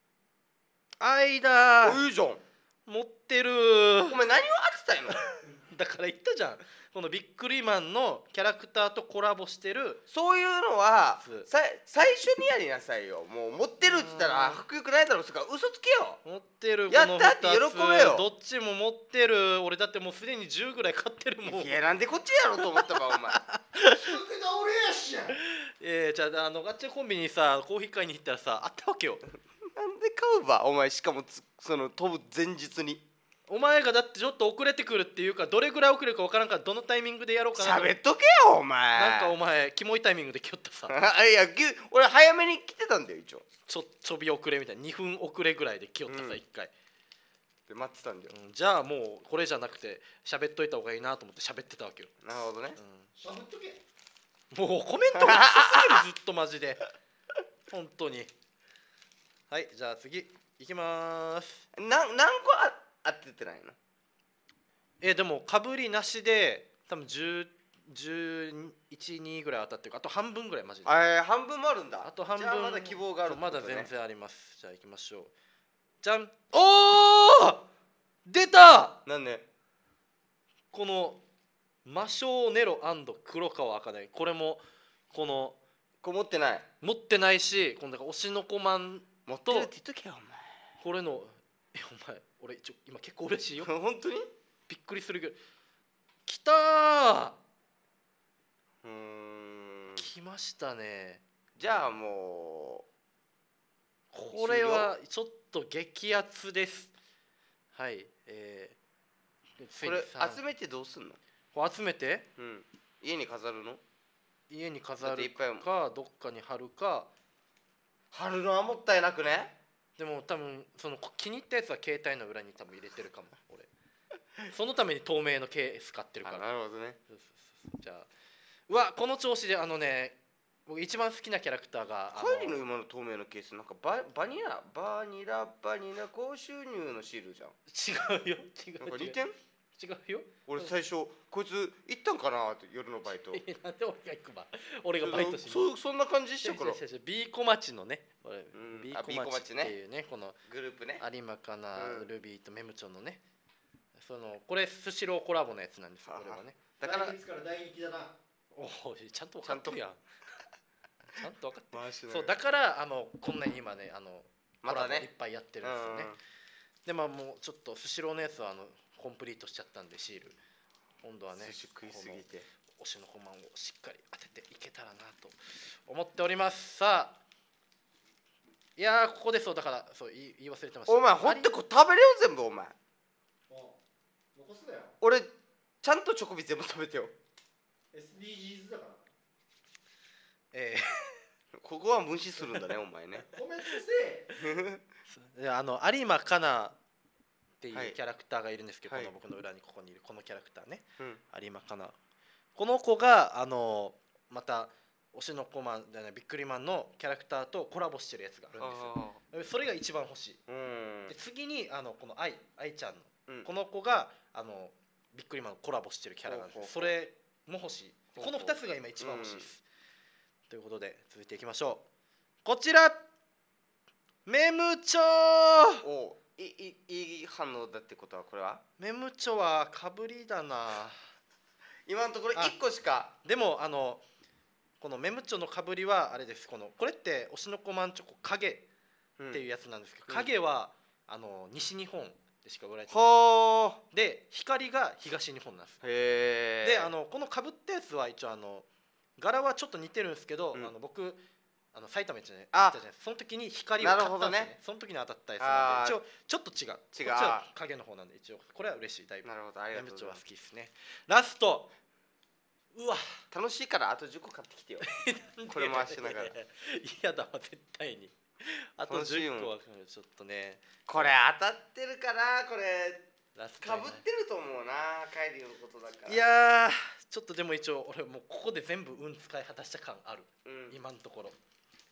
間おいいじゃん。 持ってる。 お前何を当てたいの？ だから言ったじゃん、このビックリマンのキャラクターとコラボしてる。 そういうのはそうさ最初にやりなさいよ。もう持ってるって言ったらうん迫力ないだろう。それから嘘つけよ。 持ってる。 やったってこのふたつ喜べよどっちも持ってる。俺だってもうすでにじゅうぐらい買ってるもん。 いやなんでこっちやろうと思ったかお前。 仕掛けが俺やしや。 えー、じゃああのガチャコンビニにさコーヒー買いに行ったらさあったわけよ。 なんで買うばお前。しかもつその飛ぶ前日にお前がだってちょっと遅れてくるっていうか、どれぐらい遅れるか分からんからどのタイミングでやろうかなと。 喋っとけよお前。 なんかお前キモいタイミングで来よったさ。 あいやぎゅ俺早めに来てたんだよ一応。 ちょちょび遅れみたいなにふん遅れぐらいで来よったさうんいっかい、 で待ってたんだよ。 うん、じゃあもうこれじゃなくて喋っといた方がいいなと思って喋ってたわけよ、 なるほどね。 しゃぶっとけ。 うん、もうコメントがクソすぎるずっとマジで本当に。はいじゃあ次いきまーす。 なん何個あ当ててないの？ えでもかぶりなしで多分じゅう、じゅういち、にぐらい当たってるか、あと半分ぐらいマジで。 あえ半分もあるんだ。 あと半分じゃあまだ希望があるってまことね。 だ全然あります。じゃあ行きましょう。じゃん。おお出た。 なんで？ この魔性ネロ黒川茜、これもこのこ持ってない。 持ってないし、このだから推しの子マン持ってるって言っとけよこれのえお前俺ちょ今結構嬉しいよお前。本当に？ びっくりするけど来たー。 うーん。 来ましたね。 じゃあもこれはちょっと激アツです。はい、えー、 うこれ集めてどうすんの？ これ集めてうん。家に飾るの？ 家に飾るだっていっぱいかどっかに貼るか。 貼るのはもったいなくね？ でも多分その気に入ったやつは携帯の裏に多分入れてるかも俺。そのために透明のケース買ってるから。 なるほどね。 そうそうそう。じゃあうわこの調子であのね、僕一番好きなキャラクターがあのカイリの今の透明のケースなんかババニラバニラバニラ高収入のシールじゃん。 違うよ違う違うなんか似てん？ 違うよ。 俺最初こいつ行ったんかなって夜のバイト。 えなんで俺が行くば俺がバイトしにそうそんな感じしてるから。 B 小町のね、俺ん B あ小 B 小町町ねっていうねこのグループね。 有馬かな、 うんルビーとメムチョのね、そのこれスシローコラボのやつなんですよこれはね。 だから来月から大人気だな。 おおちゃんと分かってるやん。ちゃんと分かってる。 回しながらそうだからあのこんなに今ねあのまたコラボいっね。 ぱいやってるんですよね。でまあもうちょっとスシローのやつはあのコンプリートしちゃったんでシール今度はね寿司食いすぎて。 推しのコマンをしっかり当てていけたらなと思っております。さあいやーここでそうだからそう言い言い忘れてました。 お前ほんとこ食べれよ全部お前。 お残すなよ。 俺ちゃんとチョコビ全部食べてよ。 エスディージーズ だから。 えここは無視するんだねお前ね。 コメントせえ。 ー、であの有馬かなっていはいうキャラクターがいるんですけど、 はいこの僕の裏にここにいるこのキャラクターね、 うん有馬かな、この子があのまた推しの子マンじゃないビックリマンのキャラクターとコラボしてるやつがあるんですよ。それが一番欲しい。 うんで次にあのこの愛愛ちゃんの、 うんこの子があのビックリマンのコラボしてるキャラがあるんです。そほうほうほうれも欲しい。 ほうほうこのふたつが今一番欲しいです。ということで続いていきましょう。こちらメムチョー。 おいいいい反応だってことはこれはメムチョはかぶりだな。 今のところあいっこしか。 でもあのこのメムチョのかぶりはあれです。このこれって推しの子マンチョコ影っていうやつなんですけど、 うん影はあの西日本でしか売られてないはで光が東日本なんです。 あへえ。 であのこのかぶったやつは一応あの柄はちょっと似てるんですけど、 うんあの僕あの埼玉じゃないあ行ったじゃないですか。その時に光を買ったんですよね。 なるほどねその時に当たったやつなんであー一応ちょっと違う。 違うこっちは影の方なんで一応これは嬉しいだいぶ。 なるほどありがメムチョはとうございます。 好きですね。ラストうわ楽しいからあとじゅっこ買ってきてよ。これ回しながら嫌だわ絶対に。あとじゅっこはちょっとねこれ当たってるかなこれ。 ラストかぶってると思うなカイリーのことだから。 いやーちょっとでも一応俺もうここで全部運使い果たした感ある、 うん今のところ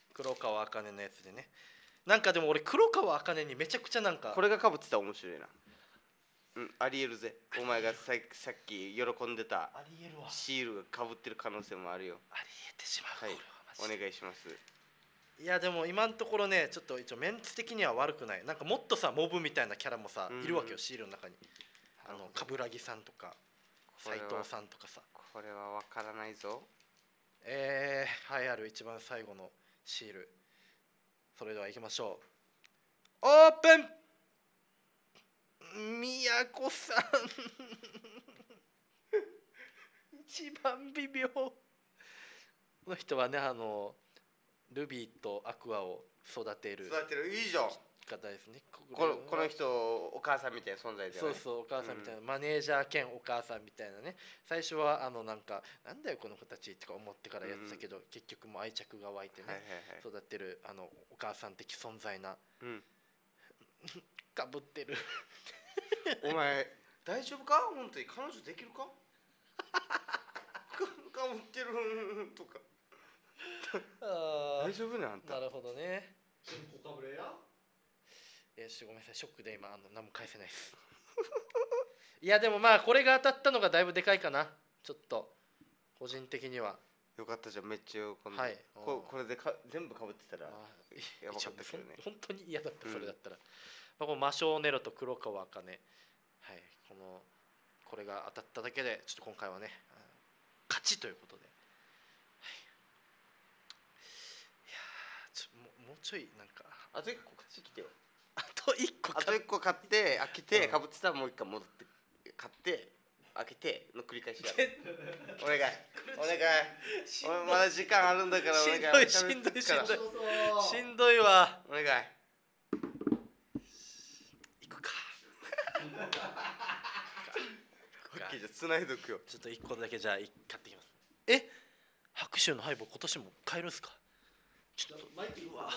黒川茜のやつでね。なんかでも俺黒川茜にめちゃくちゃなんかこれがかぶってたら面白いな。うん、ありえるぜ。お前がささっき喜んでたありえるわ。 シールがかぶってる可能性もあるよ。 ありえてしまう。 はいこれはマジでお願いします。 いやでも今のところねちょっと一応メンツ的には悪くない。なんかもっとさモブみたいなキャラもさ、 うんいるわけよシールの中に。あのなるほど冠城さんとかこれは斉藤さんとかさ。 これはわからないぞ。 えー、栄えある一番最後のシール。それでは行きましょう。オープン。宮子さん一番微妙。この人はねあのルビーとアクアを育てる育てるいいじゃん。 方ですね。 このこの人お母さんみたいな存在だよね。 そうそうお母さんみたいな、マネージャー兼お母さんみたいなね。最初はあのなんかなんだよこの子たちとか思ってからやってたけど、結局もう愛着が湧いてね、 はいはいはい。 育てるあのお母さん的存在なうん。 かぶってるお前大丈夫か本当に彼女できるか？かぶってるとか。 あ大丈夫ねあんた。 なるほどね。 コカブレやいやちょっとごめんなさいショックで今あの何も返せないですいやでもまあこれが当たったのがだいぶでかいかな。ちょっと個人的にはよかったじゃんめっちゃ喜んで。 はいここれでか全部かぶってたらまあやばかったけどね。 本当に嫌だったうんそれだったら、まあ、この魔性ネロと黒川茜、はい、このこれが当たっただけでちょっと今回はねあの勝ちということで、はい、いやーちょもうもうちょいなんかあと一個買ってきてよ。 あと一個あと一個買って開けてうんかぶってたらもう一回戻って買って開けての繰り返しやる。お願いお願い。俺まだ時間あるんだからお願い。 しんどいしんどいしんどいそうしんどいわ。 お願い。 行くかオッケーじゃあ繋いどくよ。 ちょっと一個だけじゃあ買ってきます。え白州のハイボー今年も買えるんすか。ちょっとマイクうわ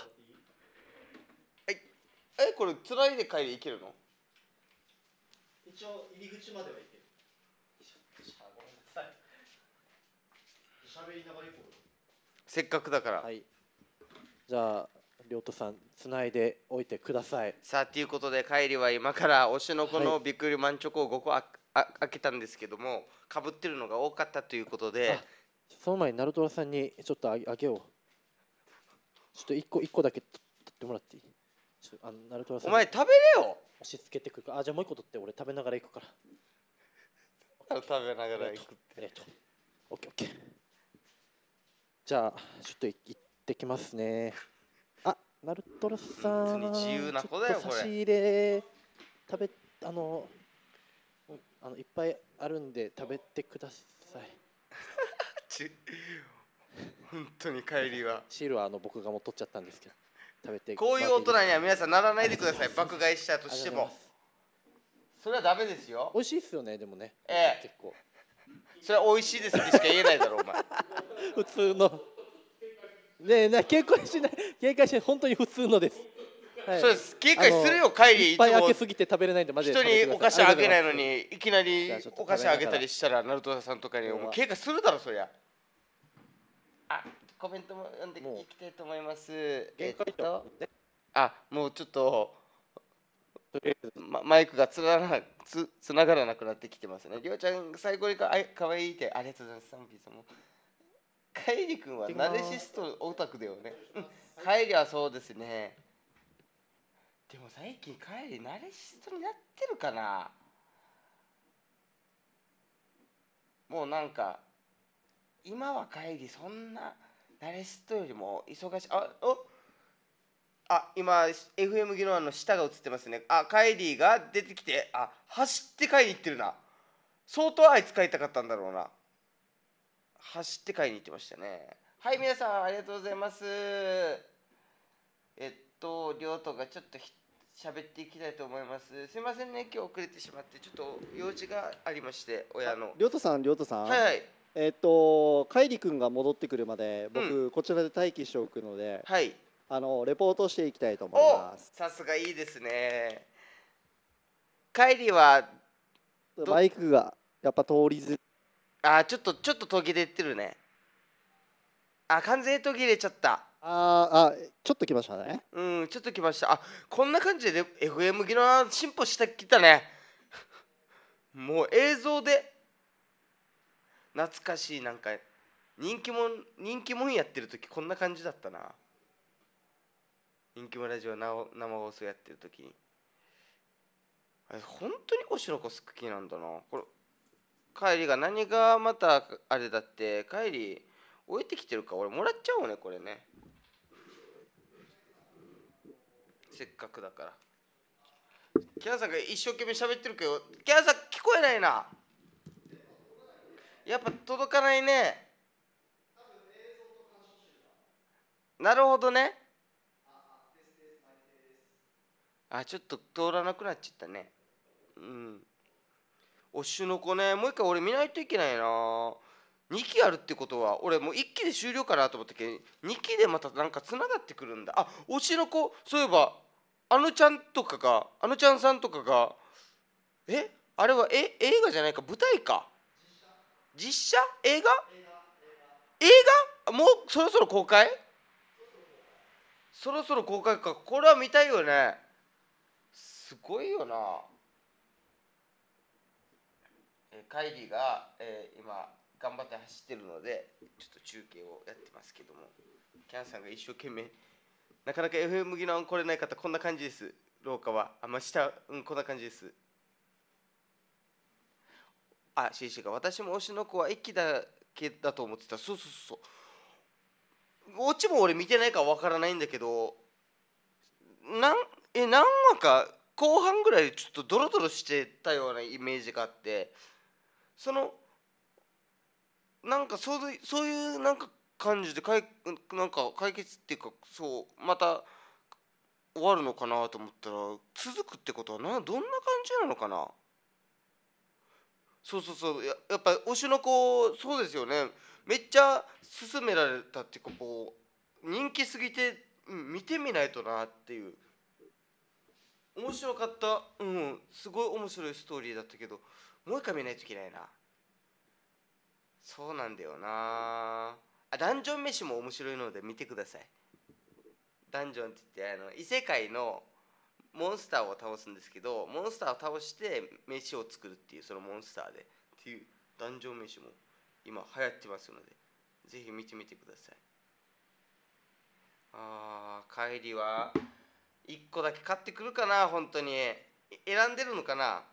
えこれ繋いで帰りいけるの？ 一応入り口までは行ける。 ごめんなさい。 喋りながら行こうよ。 せっかくだから。 はい。じゃあ、りょうとさん、つないでおいてください。 さあということで帰りは今から推しの子はいのびっくりマンチョコをごこああ開けたんですけどもかぶってるのが多かったということであその前に、ナルトラさんにちょっとあげあげよう。ちょっと一個、一個だけ取ってもらっていい。ちょっとあのナルトラさんにお前食べれよ。 押し付けてくるか。あ、じゃあもう一個取って、俺食べながら行くから。 食べながら行くっありがとう。オッケーオッケー。じゃあ、ちょっとい行ってきますね。あ、ナルトラさん。 本当に自由な子だよちょっとこれ差し入れ食べあのうんあのいっぱいあるんで食べてください。 ち本当に帰りはシールはあの僕がもう取っちゃったんですけど、食べて。 こういう大人には皆さんさんならないでください。爆買いしたとしてもそれはダメですよ。 美味しいっすよねでもね。 ええ結構それは美味しいですってしか言えないだろお前。 普通の。ねえな警戒しない警戒しない本当に普通のです。はいそうです警戒するよ帰りいっぱいいつも開けすぎて食べれないんでマジで人食べてください。 にお菓子あげないのありがとうございにいきなりじゃあちょっとお菓子あげたりしたらナルトさんとかにうわもう警戒するだろそりゃ。あコメントも読んでもういきたいと思います。 限界えっとあもうちょっとまマイクがつながらつつながらなくなってきてますね。りょうちゃん最後にかあいかわいいってありがとうございます。サンピーさんも。カイリ君はナルシストオタクだよね。うんカイリはそうですね。でも最近カイリナルシストになってるかな。もうなんか今はカイリそんなナルシストよりも忙しい。あおあ今 エフエム ギノアンの下が映ってますね。あカイリーが出てきてあ走って買いに行ってるな。相当あいつ買いたかったんだろうな。走って買いに行ってましたね。はい皆さんありがとうございます。えっとりょうとがちょっとひ喋っていきたいと思います。すいませんね今日遅れてしまってちょっと用事がありまして親の。 りょうとさん、りょうとさん、 はいはいえっと、かいりくんが戻ってくるまで、僕、 うこちらで待機しておくので、 はい。 あのレポートしていきたいと思いおます。 さすがいいですね。カイリはどマイクがやっぱ通りず、 あちょっとちょっと途切れてるね。あ完全に途切れちゃった。 あーあ、ちょっと来ましたね。 うん、ちょっと来ました。あ、こんな感じで エフエム ギノ進歩してきたね。もう映像で懐かしい、なんか人気もん人気もんやってる時こんな感じだったな。人気もんラジオなお生放送やってる時に、あれ本当に推しの子好きなんだな。これ帰りが何がまたあれだって、帰り置いてきてるか、俺もらっちゃおうねこれね、せっかくだから。キャンさんが一生懸命喋ってるけど、キャンさん聞こえないな。やっぱ届かないね。なるほどね。あ、ちょっと通らなくなっちゃったね。うん。推しの子ね、もう一回俺見ないといけないな。にきあるってことは俺もういっきで終了かなと思ったけど、にきでまたなんかつながってくるんだ。あ、推しの子、そういえばあのちゃんとかが、あのちゃんさんとかが、えあれはえ映画じゃないか、舞台か、実写映画映画もうそろそろ公開、そろそろ公開か。これは見たいよね。すごいよな。えー、カイリーが、えー、今頑張って走ってるのでちょっと中継をやってますけども、キャンさんが一生懸命、なかなか エフエム ギノ来れない方こんな感じです。廊下はあ、まあ、下、うん、こんな感じです。あ、シーシーが私も推しの子は一期だけだと思ってた。そうそうそう、オチも俺見てないからわからないんだけど、なんえ何話か後半ぐらいでちょっとドロドロしてたようなイメージがあって、そのなんかそういうそういうなんか感じでかいなんか解決っていうか、そうまた終わるのかなと思ったら続くってことはな、どんな感じなのかな。そうそうそう、ややっぱ推しの子そうですよね。めっちゃ勧められたっていうか、こう人気すぎて、うん、見てみないとなっていう。面白かった、うん、すごい面白いストーリーだったけど、もう一回見ないといけないな。そうなんだよなあ。ダンジョン飯も面白いので見てください。ダンジョンって言ってあの異世界のモンスターを倒すんですけど、モンスターを倒して飯を作るっていう、そのモンスターでっていうダンジョン飯も今流行ってますので、ぜひ見てみてください。あー、帰りはいっこだけ買ってくるかな。本当に選んでるのかな。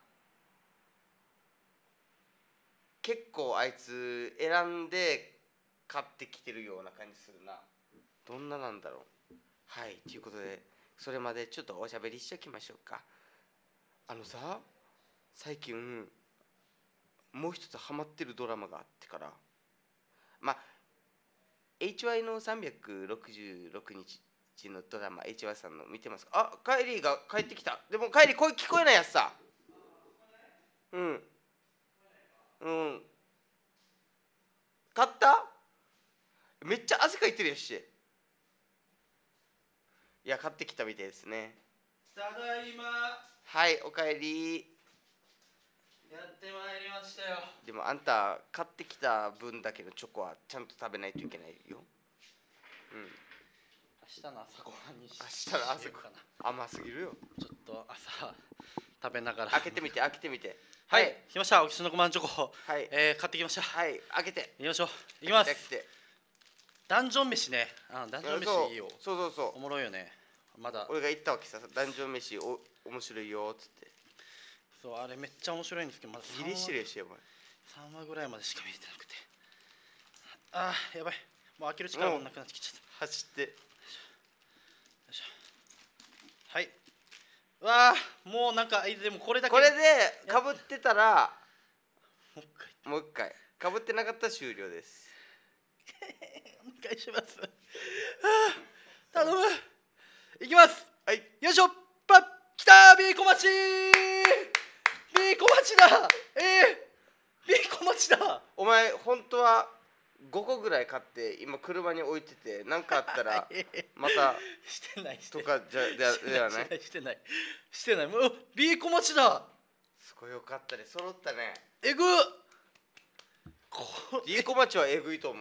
結構あいつ選んで買ってきてるような感じするな。どんななんだろう。はい、ということでそれまでちょっとおしゃべりしておきましょうか。あのさ、最近もう一つハマってるドラマがあってから、まあ エイチワイ のさんびゃくろくじゅうろくにちのドラマ エイチワイ さんの見てますか。あ、カイリーが帰ってきた。でもカイリー声聞こえないやつさ。うんうん、買った。めっちゃ汗かいてるやし。いや、買ってきたみたいですね。 ただいま。 はい、おかえり。 やってまいりましたよ。 でもあんた買ってきた分だけのチョコはちゃんと食べないといけないよ。うん。 明日の朝ごはんにし明日の朝ごはん甘すぎるよ。 ちょっと朝食べながら開けてみて開けてみて。 はい、はい、来ました。おきしのこまんチョコ、 はい、 えー、買ってきました。 はい、開けていきましょう。いきます。ダンジョン飯ね。あ、ダンジョン飯いいよ。 そうそうそう、 おもろいよね。まだ俺が言ったわけさ、ダンジョン飯お面白いよっつって。 そう、あれめっちゃ面白いんですけど、まだギリシレしよ、お前。 さんわぐらいまでしか見れてなくて、あーやばい、もう開ける力もなくなってきちゃった。 走って。よいしょ。はい。わあ、もうなんかでもこれだけこれでかぶってたらもう一回もう一回かぶってなかったら終了です。 お願いします。はあ、頼む。いきます。 はい、 よいしょ。パッ、きたー、ビーコマチー。ビーコマチだ。えー、ビーコマチだ。 お前本当はごこぐらい買って今車に置いてて、何かあったらまたしてないとかじゃではない。 してないしてない。もうビーコマチだ。 すごいよかったね、揃ったね。 えぐ。 ビーコマチはえぐいと思う。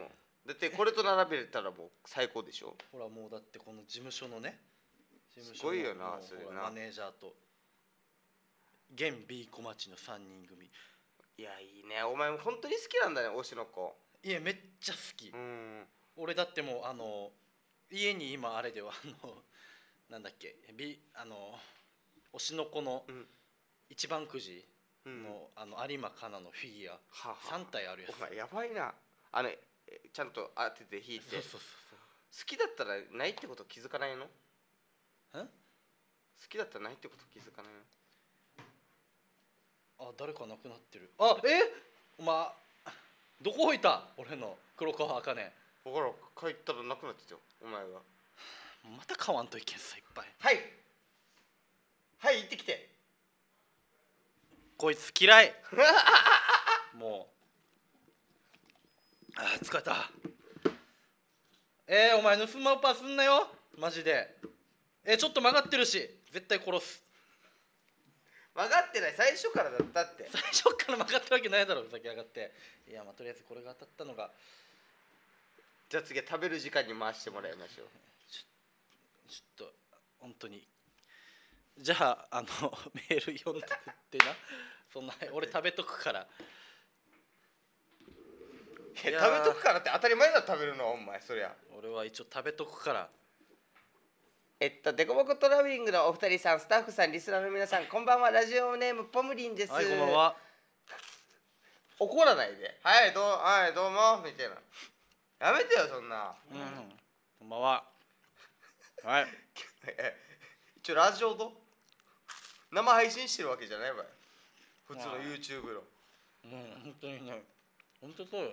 だってこれと並べたらもう最高でしょ。 ほらもうだってこの事務所のね事務所のすごいよなもうそれなほらマネージャーと現 B 小町のさんにん組。 いやいいね、お前も本当に好きなんだね推しの子。 いやめっちゃ好き、 うん。 俺だってもうあの家に今あれではあのなんだっけ B あの推しの子のうん一番くじうんの、あの有馬かなのフィギュアははさん体あるやつ。 お前やばいな。あのえちゃんと当てて引いて。 そうそうそう好きだったらないってこと気づかないの？ そう。ん？ 好きだったらないってこと気づかないの？ あ、誰か亡くなってる。あ、え？お前どこ置いた？俺の黒川茜。 ほら帰ったらなくなってたよお前が。 また買わんといけんさいっぱい。 はいはい行ってきて。 こいつ嫌い。もう。あー疲れた。えー、お前盗まうパーすんなよマジで。えー、ちょっと曲がってるし絶対殺す。 曲がってない、最初からだったって。 最初から曲がってるわけないだろふざけやがって。いやまあとりあえずこれが当たったのがじゃあ次は食べる時間に回してもらいましょう。 ちょっと本当に。じゃああのメール読んでってな。そんな俺食べとくから。 いや食べとくからって当たり前だろ食べるのお前そりゃ。 俺は一応食べとくから。 えっとデコボコトラベリングのお二人さん、スタッフさん、リスナーの皆さん、こんばんは。ラジオネームポムリンです。 はいこんばんは。 怒らないで。はいどうはいどうもみたいな。やめてよそんな。 うんこんばんは。はい。 一応ラジオと生配信してるわけじゃないわよ。普通の YouTube の。 うん本当にね本当そうよね。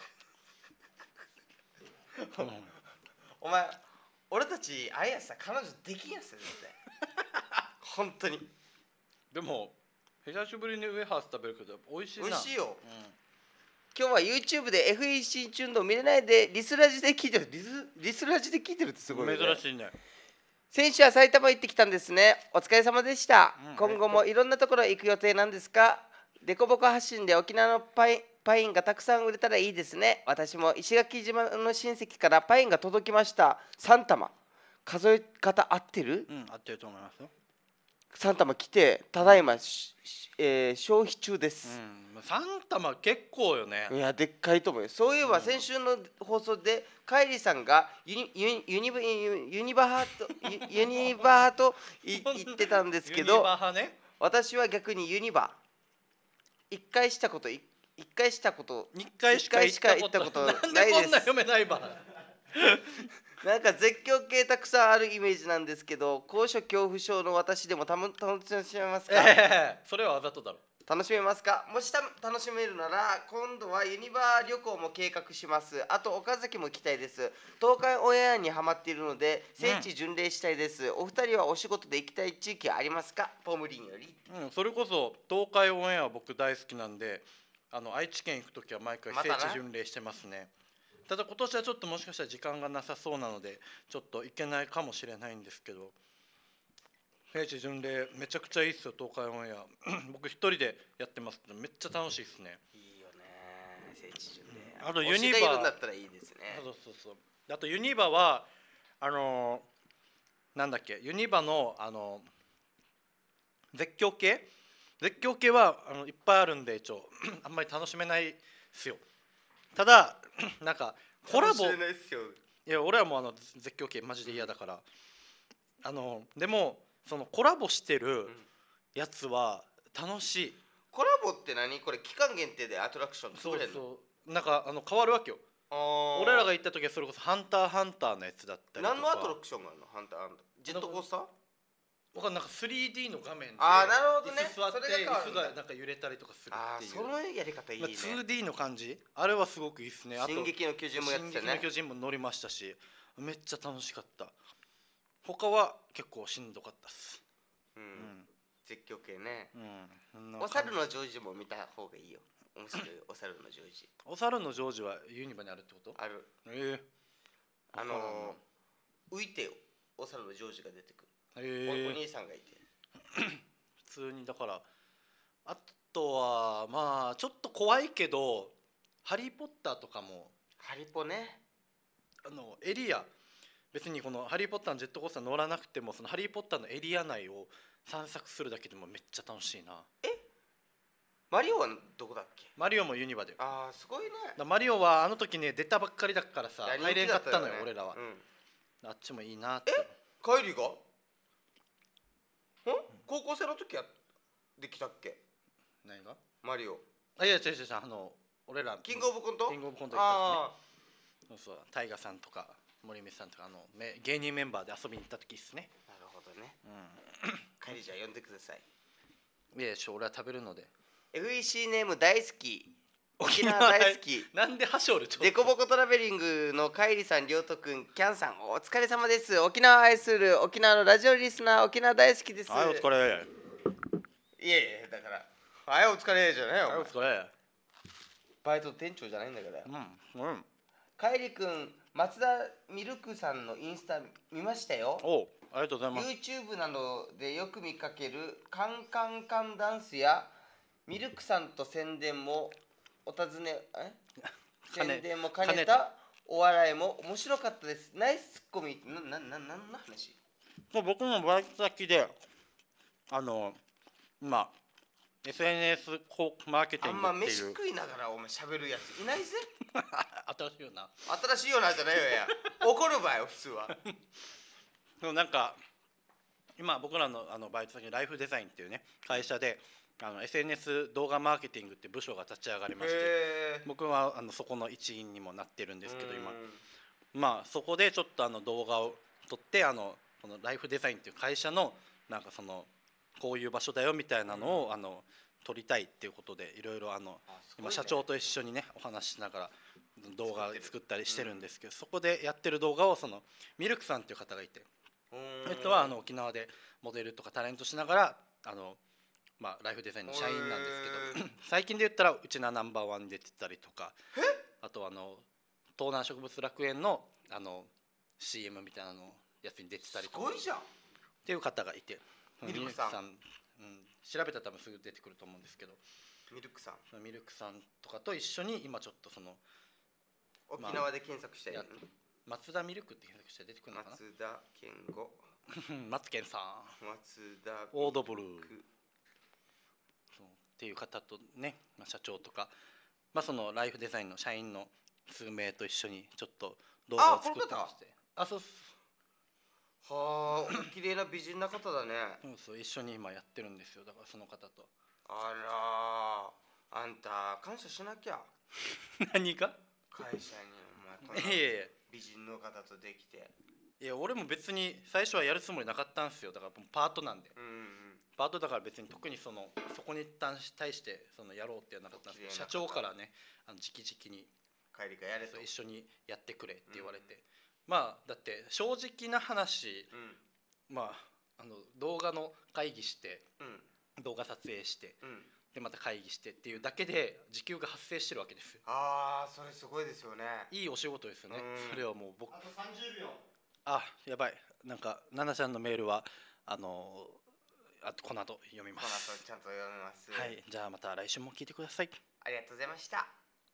うん、 お前俺たちあれやさ彼女できんやつだよ絶対。本当にでも久しぶりにウエハース食べるけど美味しいな。 美味しいよ。 う今日は YouTube で エフイーシー チューンド見れないでリスラジで聞いてる。リスリスラジで聞いてるってすごいん、 よね。 珍しいね。 先週は埼玉行ってきたんですね。お疲れ様でした、 うん、 今後もいろんなところ行く予定なんですか？デコボコ発信で沖縄のパインパインがたくさん売れたらいいですね。私も石垣島の親戚からパインが届きました。さん玉数え方合ってる？ うん合ってると思いますよ。 さん玉来てただいま、えー、消費中です、 うん、さん玉結構よね。 いやでっかいと思うよ。そういえば先週の放送でカイリーさんがユニユニユニバユニバハとユユニバハとい言ってたんですけユニど、 バハね。 私は逆にユニバ一回したこと一回したこと一回しか行ったこと一回しか行ったことなないですんでこんな読めないば。 なんか絶叫系たくさんあるイメージなんですけど、高所恐怖症の私でもた楽しめますか？ ええー、それはわざとだろ。 楽しめますか？もした楽しめるなら今度はユニバー旅行も計画します。あと岡崎も行きたいです。東海オンエアにハマっているので聖地巡礼したいです、うん、お二人はお仕事で行きたい地域ありますか？ポムリンより。 うん、それこそ東海オンエア僕大好きなんで、あの愛知県行くときは毎回聖地巡礼してますね。ただ今年はちょっともしかしたら時間がなさそうなのでちょっと行けないかもしれないんですけど、聖地巡礼めちゃくちゃいいっすよ東海オンエア。僕一人でやってますけどめっちゃ楽しいっすね。 いいよね聖地巡礼、 うん、あとユニバ推しがいるんだったらいいですね。 そうそうそう。あとユニバはあのー、なんだっけユニバのあのー、絶叫系絶叫系はあのいっぱいあるんで一応あんまり楽しめないっすよ。ただなんかコラボ、 楽しめないっすよ。 いや俺はもうあの絶叫系マジで嫌だから、あのでもそのコラボしてるやつは楽しい。 コラボって何？これ期間限定でアトラクション作れるの？ そうそうなんかあの変わるわけよ。俺らが行った時はそれこそハンターハンターのやつだったりとか。 何のアトラクションがあるの？ハンターハンタージェットコースター？ わかんなんか スリーディー の画面であーなるほどね椅子座ってそれが変わるんだ椅子がなんか揺れたりとかするああっていう。 そのやり方いいね、 まあ、ツーディー の感じあれはすごくいいっすね。あと進撃の巨人もやってたね。 進撃の巨人も乗りましたしめっちゃ楽しかった。他は結構しんどかったっす。 うん、 うん、 絶叫系ね、 うん、 お猿のジョージも見た方がいいよ。面白いお猿のジョージ。 お猿のジョージはユニバにあるってこと？ ある。 ええー、 あのー、浮いてよお猿のジョージが出てくる、 えー、 お, お兄さんがいて普通にだからあとはまあちょっと怖いけどハリー・ポッターとかもハリポね。 あのエリア、別にこのハリー・ポッターのジェットコースター乗らなくてもそのハリー・ポッターのエリア内を散策するだけでもめっちゃ楽しいな。 マリオはどこだっけ？ マリオもユニバで、 ああすごいね。 だマリオはあの時ね出たばっかりだからさいや入れんかったのよ人気だ俺らは、 うん。 あっちもいいなって。 カイリーが？ん？高校生の時やできたっけ？ 何が？ マリオ。 あいや違う違う違う、あの俺らキングオブコント？ キングオブコント行った時ね、そうそうタイガさんとか森光さんとかあのめ芸人メンバーで遊びに行った時っすね。 なるほどね。 うカイリーじゃあ呼んでください。 ん。いやしょ俺は食べるので。 エフイーシー ネーム大好き。沖縄大好き。 なんでハショルちょっと。 デコボコトラベリングのカイリさん、りょうとくん、キャンさん、お疲れ様です。沖縄を愛する沖縄のラジオリスナー、沖縄大好きです。 はいお疲れ。 いやいや、だから、はいお疲れじゃないよ。 はいお疲れ。 バイト店長じゃないんだから。 うんうん。 カイリくん、松田ミルクさんのインスタ見ましたよ。 おうありがとうございます。 YouTube などでよく見かけるカンカンカンダンスやミルクさんと宣伝もお尋ねえ兼ね宣伝も兼兼ねねたお笑いも面白かったです。ナイスツッコミ。ななななんの話？ もう僕もバイト先であのまあ エスエヌエス マーケテあんィングっていうま飯食いながらお前喋るやついないぜ。 新しいよな。 新しいよなじゃないよや。怒るばよ普通は。 でもなんか今僕らのあのバイト先にライフデザインっていうね会社であの エスエヌエス 動画マーケティングって部署が立ち上がりまして、 へ僕はあのそこの一員にもなってるんですけど今まあそこでちょっとあの動画を撮ってあのこのライフデザインっていう会社のなんかそのこういう場所だよみたいなのをあの撮りたいっていうことでいろいろあの今社長と一緒にねお話ししながら動画作ったりしてるんですけど、そこでやってる動画をそのミルクさんっていう方がいて、えっとはあの沖縄でモデルとかタレントしながらあのまあライフデザインの社員なんですけど、最近で言ったらうちなナンバーワンに出てたりとか、あとあの東南植物楽園のあの シーエム みたいなのやつに出てたりとかすごいじゃんっていう方がいて、 ミルクさんうん、調べたら多分すぐ出てくると思うんですけど、 ミルクさんそのミルクさんとかと一緒に今ちょっとその沖縄で検索して、 や松田ミルクって検索して出てくるのかな。 松田健吾松健さん松田オードブルーそうっていう方とね、まあ、社長とか、まあ、そのライフデザインの社員の数名と一緒にちょっと動画を作ってまして、あそうそうはあ綺麗な美人な方だね。 そうそう一緒に今やってるんですよ。だからその方とあらあんた感謝しなきゃ。 何が会社にお前こんないやいや美人の方とできて。 いや俺も別に最初はやるつもりなかったんですよ。だからパートなんで、 うんうんパートだから別に特にそのそこに対してそのやろうってやなかったんですけど、社長からねあの直々に帰りがやれと。 そう一緒にやってくれって言われて、まあだって正直な話、 うんまああの動画の会議してうん動画撮影してうん。 でまた会議してっていうだけで時給が発生してるわけですよ。 ああそれすごいですよね。 いいお仕事ですよね。 うんそれはもう僕あとさんじゅうびょう。 あやばいなんか奈々ちゃんのメールはあのあとこの後読みまこのす。 後ちゃんと読みます。 はいじゃあまた来週も聞いてください。 ありがとうございました。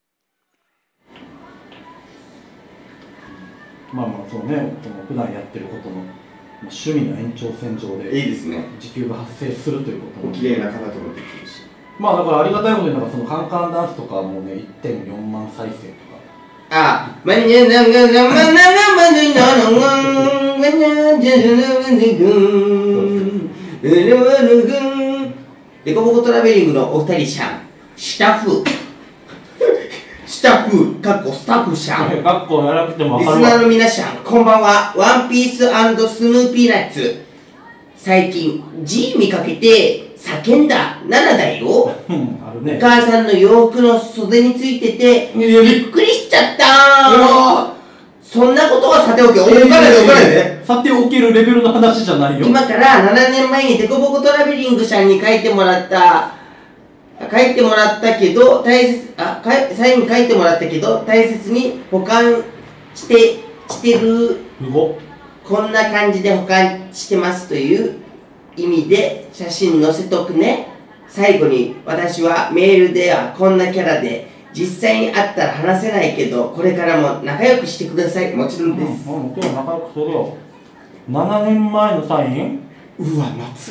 まあまあそうね、その普段やってることの趣味の延長線上でいいですね。 時給が発生するということもお綺麗な方ともできるし。 まあだからありがたいことになんかそのカンカンダンスとかはもうね いってんよんまん再生とかあ、まにゃなががまながまになながまにゃじゃじゃながにぐんうるわるぐんデコボコトラベリングのお二人さん、スタッフスタッフ、かっこスタッフさん、 学校やらなくてもリ分かるわ。 スナーの皆さん、こんばんは。ワンピース&スヌーピーナッツ。最近 G 見かけて叫んだななだよ。 うんあるおね。 母さんの洋服の袖についててびっくりしちゃったー。そんなことはさておき、お金でお金でさておけるレベルの話じゃないよ。 今からななねんまえにデコボコトラベリングさんに書いてもらった書いてもらったけど大切あかいサイン書いてもらったけど大切に保管してしてるうごこんな感じで保管してますという意味で写真載せとくね。最後に私はメールではこんなキャラで実際に会ったら話せないけどこれからも仲良くしてください。もちろんです。 うん、もちろん仲良くするよ。ななねんまえのサイン。 うわ夏、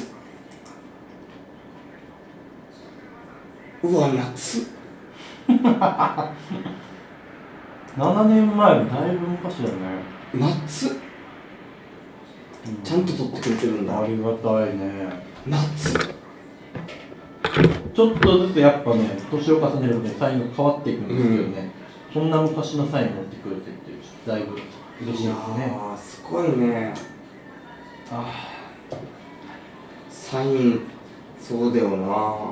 うわ夏ななねんまえのだいぶ昔だよね。 夏、ちゃんと撮ってくれてるんだ。 ありがたいね。 夏、 ちょっとずつやっぱね、年を重ねるのでサインが変わっていくんですけどね、そんな昔のサイン持ってくれてってだいぶ嬉しいですね。 ああすごいね。あサインそうだよな。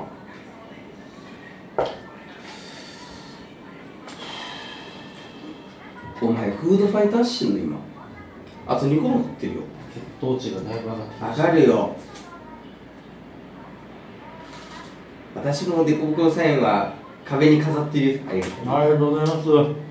お前フードファイターしてんの今。あとにこもってるよ。 血糖値がだいぶ上がってきました。 上がるよ。私もデコボコのサインは壁に飾ってる。ありがとう。 ありがとうございます。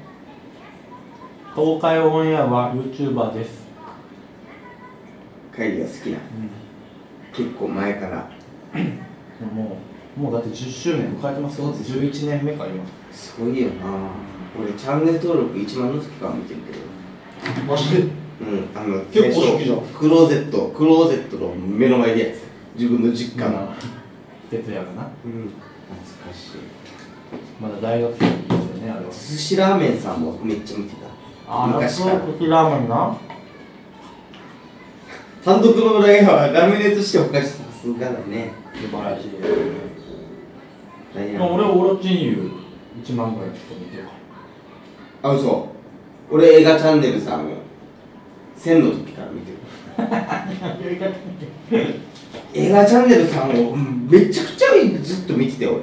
東海オンエアは YouTuber です。 カイリが好きな、結構前から。 もうもうだってじゅっしゅうねん迎えてます。 そうです。 じゅういちねんめか今。 すごいよな。俺チャンネル登録いちまんの時から見てるけど。 マジでうん、あの結構初期じゃん。 クローゼットクローゼットの目の前でやつ。自分の実家の。 哲也がな。 うん、懐かしい。 まだ大学生ですよねあれは。 寿司ラーメンさんもめっちゃ見てた。 ああ、 昔から寿司ラーメンな。 単独の裏側はラムネとしておかしさすがだね。 素晴らしい。 大変。 まあ俺オロチンユいちまんぐらいちょっと見てるかあ、嘘。俺映画チャンネルさんをせんの時から見てる。映画チャンネルさんをめちゃくちゃずっと見てて俺。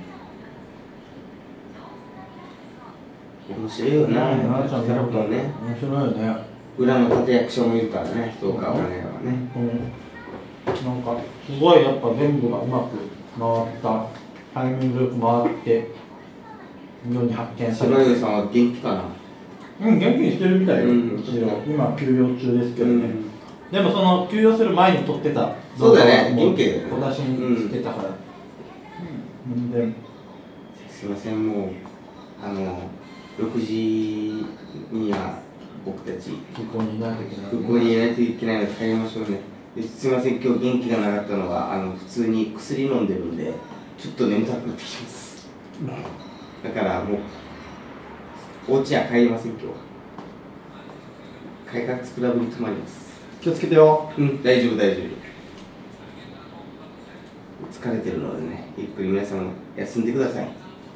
面白いよな。 ら。うん、なちゃんキャラクターね。 面白いよね。 裏の立役者もいるからね。どうかわからないわね。 うん。なんかすごいやっぱ全部がうまく回ったタイミングよく回って世に発見されて。 白湯さんは元気かな。 うん、元気にしてるみたいよ。 うん一応今休養中ですけどね。 うんでもその休養する前に撮ってたそうだね動画を元気だよね小出しにしてたから。うん。で。 すいません、もうあのろくじには僕たちここにいないといけない。 空港にいないといけないので帰りましょうね。ですいません、今日元気がなかったのはあの普通に薬飲んでるんでちょっと眠たくなってきます。だからもうお家には帰りません。今日は改革クラブに泊まります。 気をつけてよ。 うん、大丈夫大丈夫。疲れてるのでね、ゆっくり皆さん休んでください。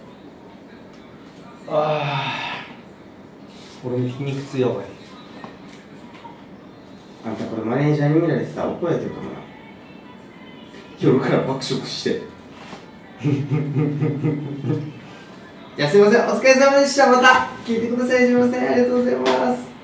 ああ。俺も筋肉痛やばい。 あんたこれマネージャーに見られてさ怒られてるかもな。夜から爆食してじゃあすいません、お疲れ様でした。また聞いてください。すいません、ありがとうございます。